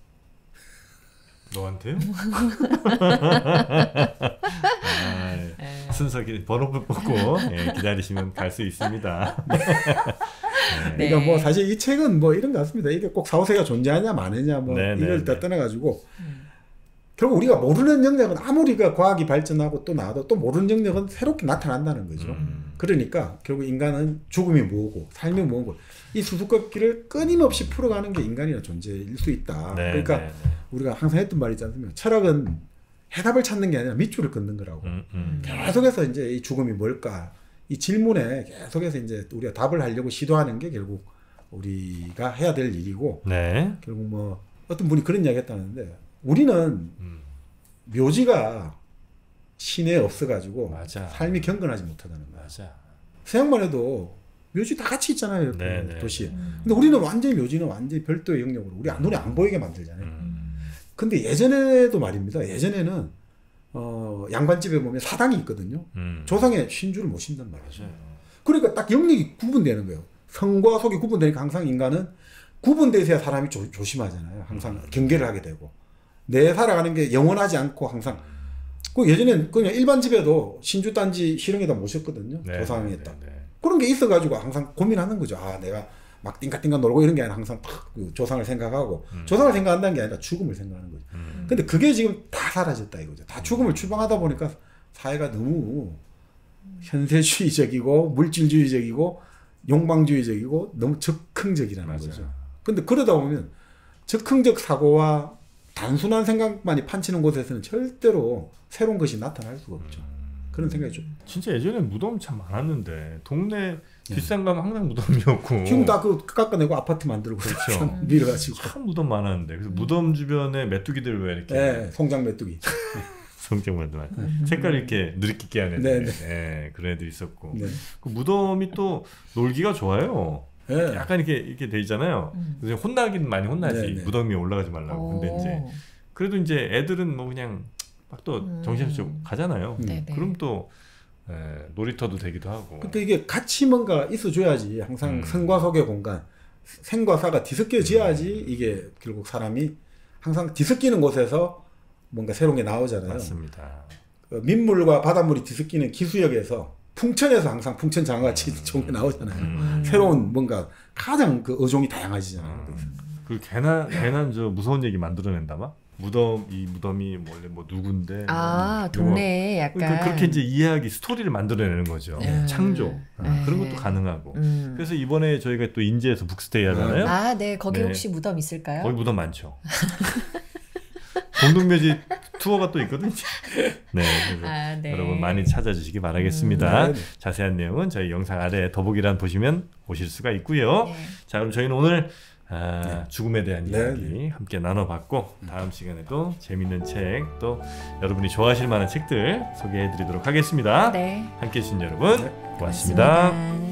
너한테요? 순서 번호표 뽑고 기다리시면 갈 수 있습니다. 네. 그러니까 뭐 사실 이 책은 뭐 이런 것 같습니다. 이게 꼭 사후세가 존재하냐 마느냐 뭐 이걸 다 떠나가지고 결국 우리가 모르는 영역은 아무리 과학이 발전하고 또 나와도 또 모르는 영역은 새롭게 나타난다는 거죠. 그러니까 결국 인간은 죽음이 뭐고 삶이 뭐고 이 수수께끼를 끊임없이 풀어가는 게 인간이라는 존재일 수 있다. 그러니까 우리가 항상 했던 말이 있지 않습니까? 철학은 해답을 찾는 게 아니라 밑줄을 긋는 거라고. 계속해서 이제 이 죽음이 뭘까? 이 질문에 계속해서 이제 우리가 답을 하려고 시도하는 게 결국 우리가 해야 될 일이고 결국 뭐 어떤 분이 그런 이야기 했다는데 우리는 묘지가 시내에 없어가지고 맞아. 삶이 경건하지 못하다는 거야. 맞아. 서양만 해도 묘지 다 같이 있잖아요. 도시에. 근데 우리는 완전히 묘지는 완전히 별도의 영역으로 우리 눈에 안 보이게 만들잖아요. 근데 예전에도 말입니다. 예전에는 양반집에 보면 사당이 있거든요. 조상의 신주를 모신단 말이죠. 그러니까 딱 영역이 구분되는 거예요. 성과 속이 구분되니까 항상 인간은 구분되어 있어야 사람이 조심하잖아요. 항상 경계를 하게 되고 내 살아가는 게 영원하지 않고 항상 그 예전엔 그냥 일반 집에도 신주 단지 실형에다 모셨거든요. 조상에다. 그런 게 있어가지고 항상 고민하는 거죠. 아 내가 막 띵까띵까 놀고 이런 게 아니라 항상 그 조상을 생각하고 조상을 생각한다는 게 아니라 죽음을 생각하는 거죠. 근데 그게 지금 다 사라졌다 이거죠. 다 죽음을 추방하다 보니까 사회가 너무 현세주의적이고 물질주의적이고 욕망주의적이고 너무 적흥적이라는 거죠. 근데 그러다 보면 적흥적 사고와 단순한 생각만이 판치는 곳에서는 절대로 새로운 것이 나타날 수가 없죠. 그런 생각이 좀. 진짜 예전에 무덤 참 많았는데 동네 뒷산 가면 항상 무덤이었고 지금 다 그 깎아내고 아파트 만들고 그렇죠. 밀어가지고 참 무덤 많았는데 그래서 무덤 주변에 메뚜기들 왜 이렇게 송장 메뚜기 성장 메뚜기 색깔 이렇게 느릿기게 하는 애들 그런 애들 있었고 그 무덤이 또 놀기가 좋아요. 약간 이렇게 돼 있잖아요. 그래서 혼나긴 많이 혼나지. 무덤 위에 올라가지 말라고. 근데 이제 그래도 이제 애들은 뭐 그냥 막 또 정신없이 가잖아요. 그럼 또 놀이터도 되기도 하고. 그러니까 이게 같이 뭔가 있어줘야지. 항상 생과 속의 공간, 생과 사가 뒤섞여져야지 이게 결국 사람이 항상 뒤섞이는 곳에서 뭔가 새로운 게 나오잖아요. 맞습니다. 민물과 바닷물이 뒤섞이는 기수역에서 풍천에서 항상 풍천장어같이 좋은 게 나오잖아요. 새로운 뭔가 가장 그 어종이 다양해지잖아요. 그 괜한 저 무서운 얘기 만들어낸다 막 무덤이 원래 뭐 누군데 동네에 약간 그렇게 이제 이야기 스토리를 만들어내는 거죠. 창조 그런 것도 가능하고. 그래서 이번에 저희가 또 인제에서 북스테이 하잖아요. 거기 혹시 무덤 있을까요? 거기 무덤 많죠. 공동묘지 투어가 또 있거든요. 그래서 여러분 많이 찾아주시기 바라겠습니다. 자세한 내용은 저희 영상 아래 더보기란 보시면 보실 수가 있고요. 자, 그럼 저희는 오늘 죽음에 대한 이야기 함께 나눠봤고 다음 시간에도 재밌는 책 또 여러분이 좋아하실 만한 책들 소개해드리도록 하겠습니다. 함께해 주신 여러분 고맙습니다.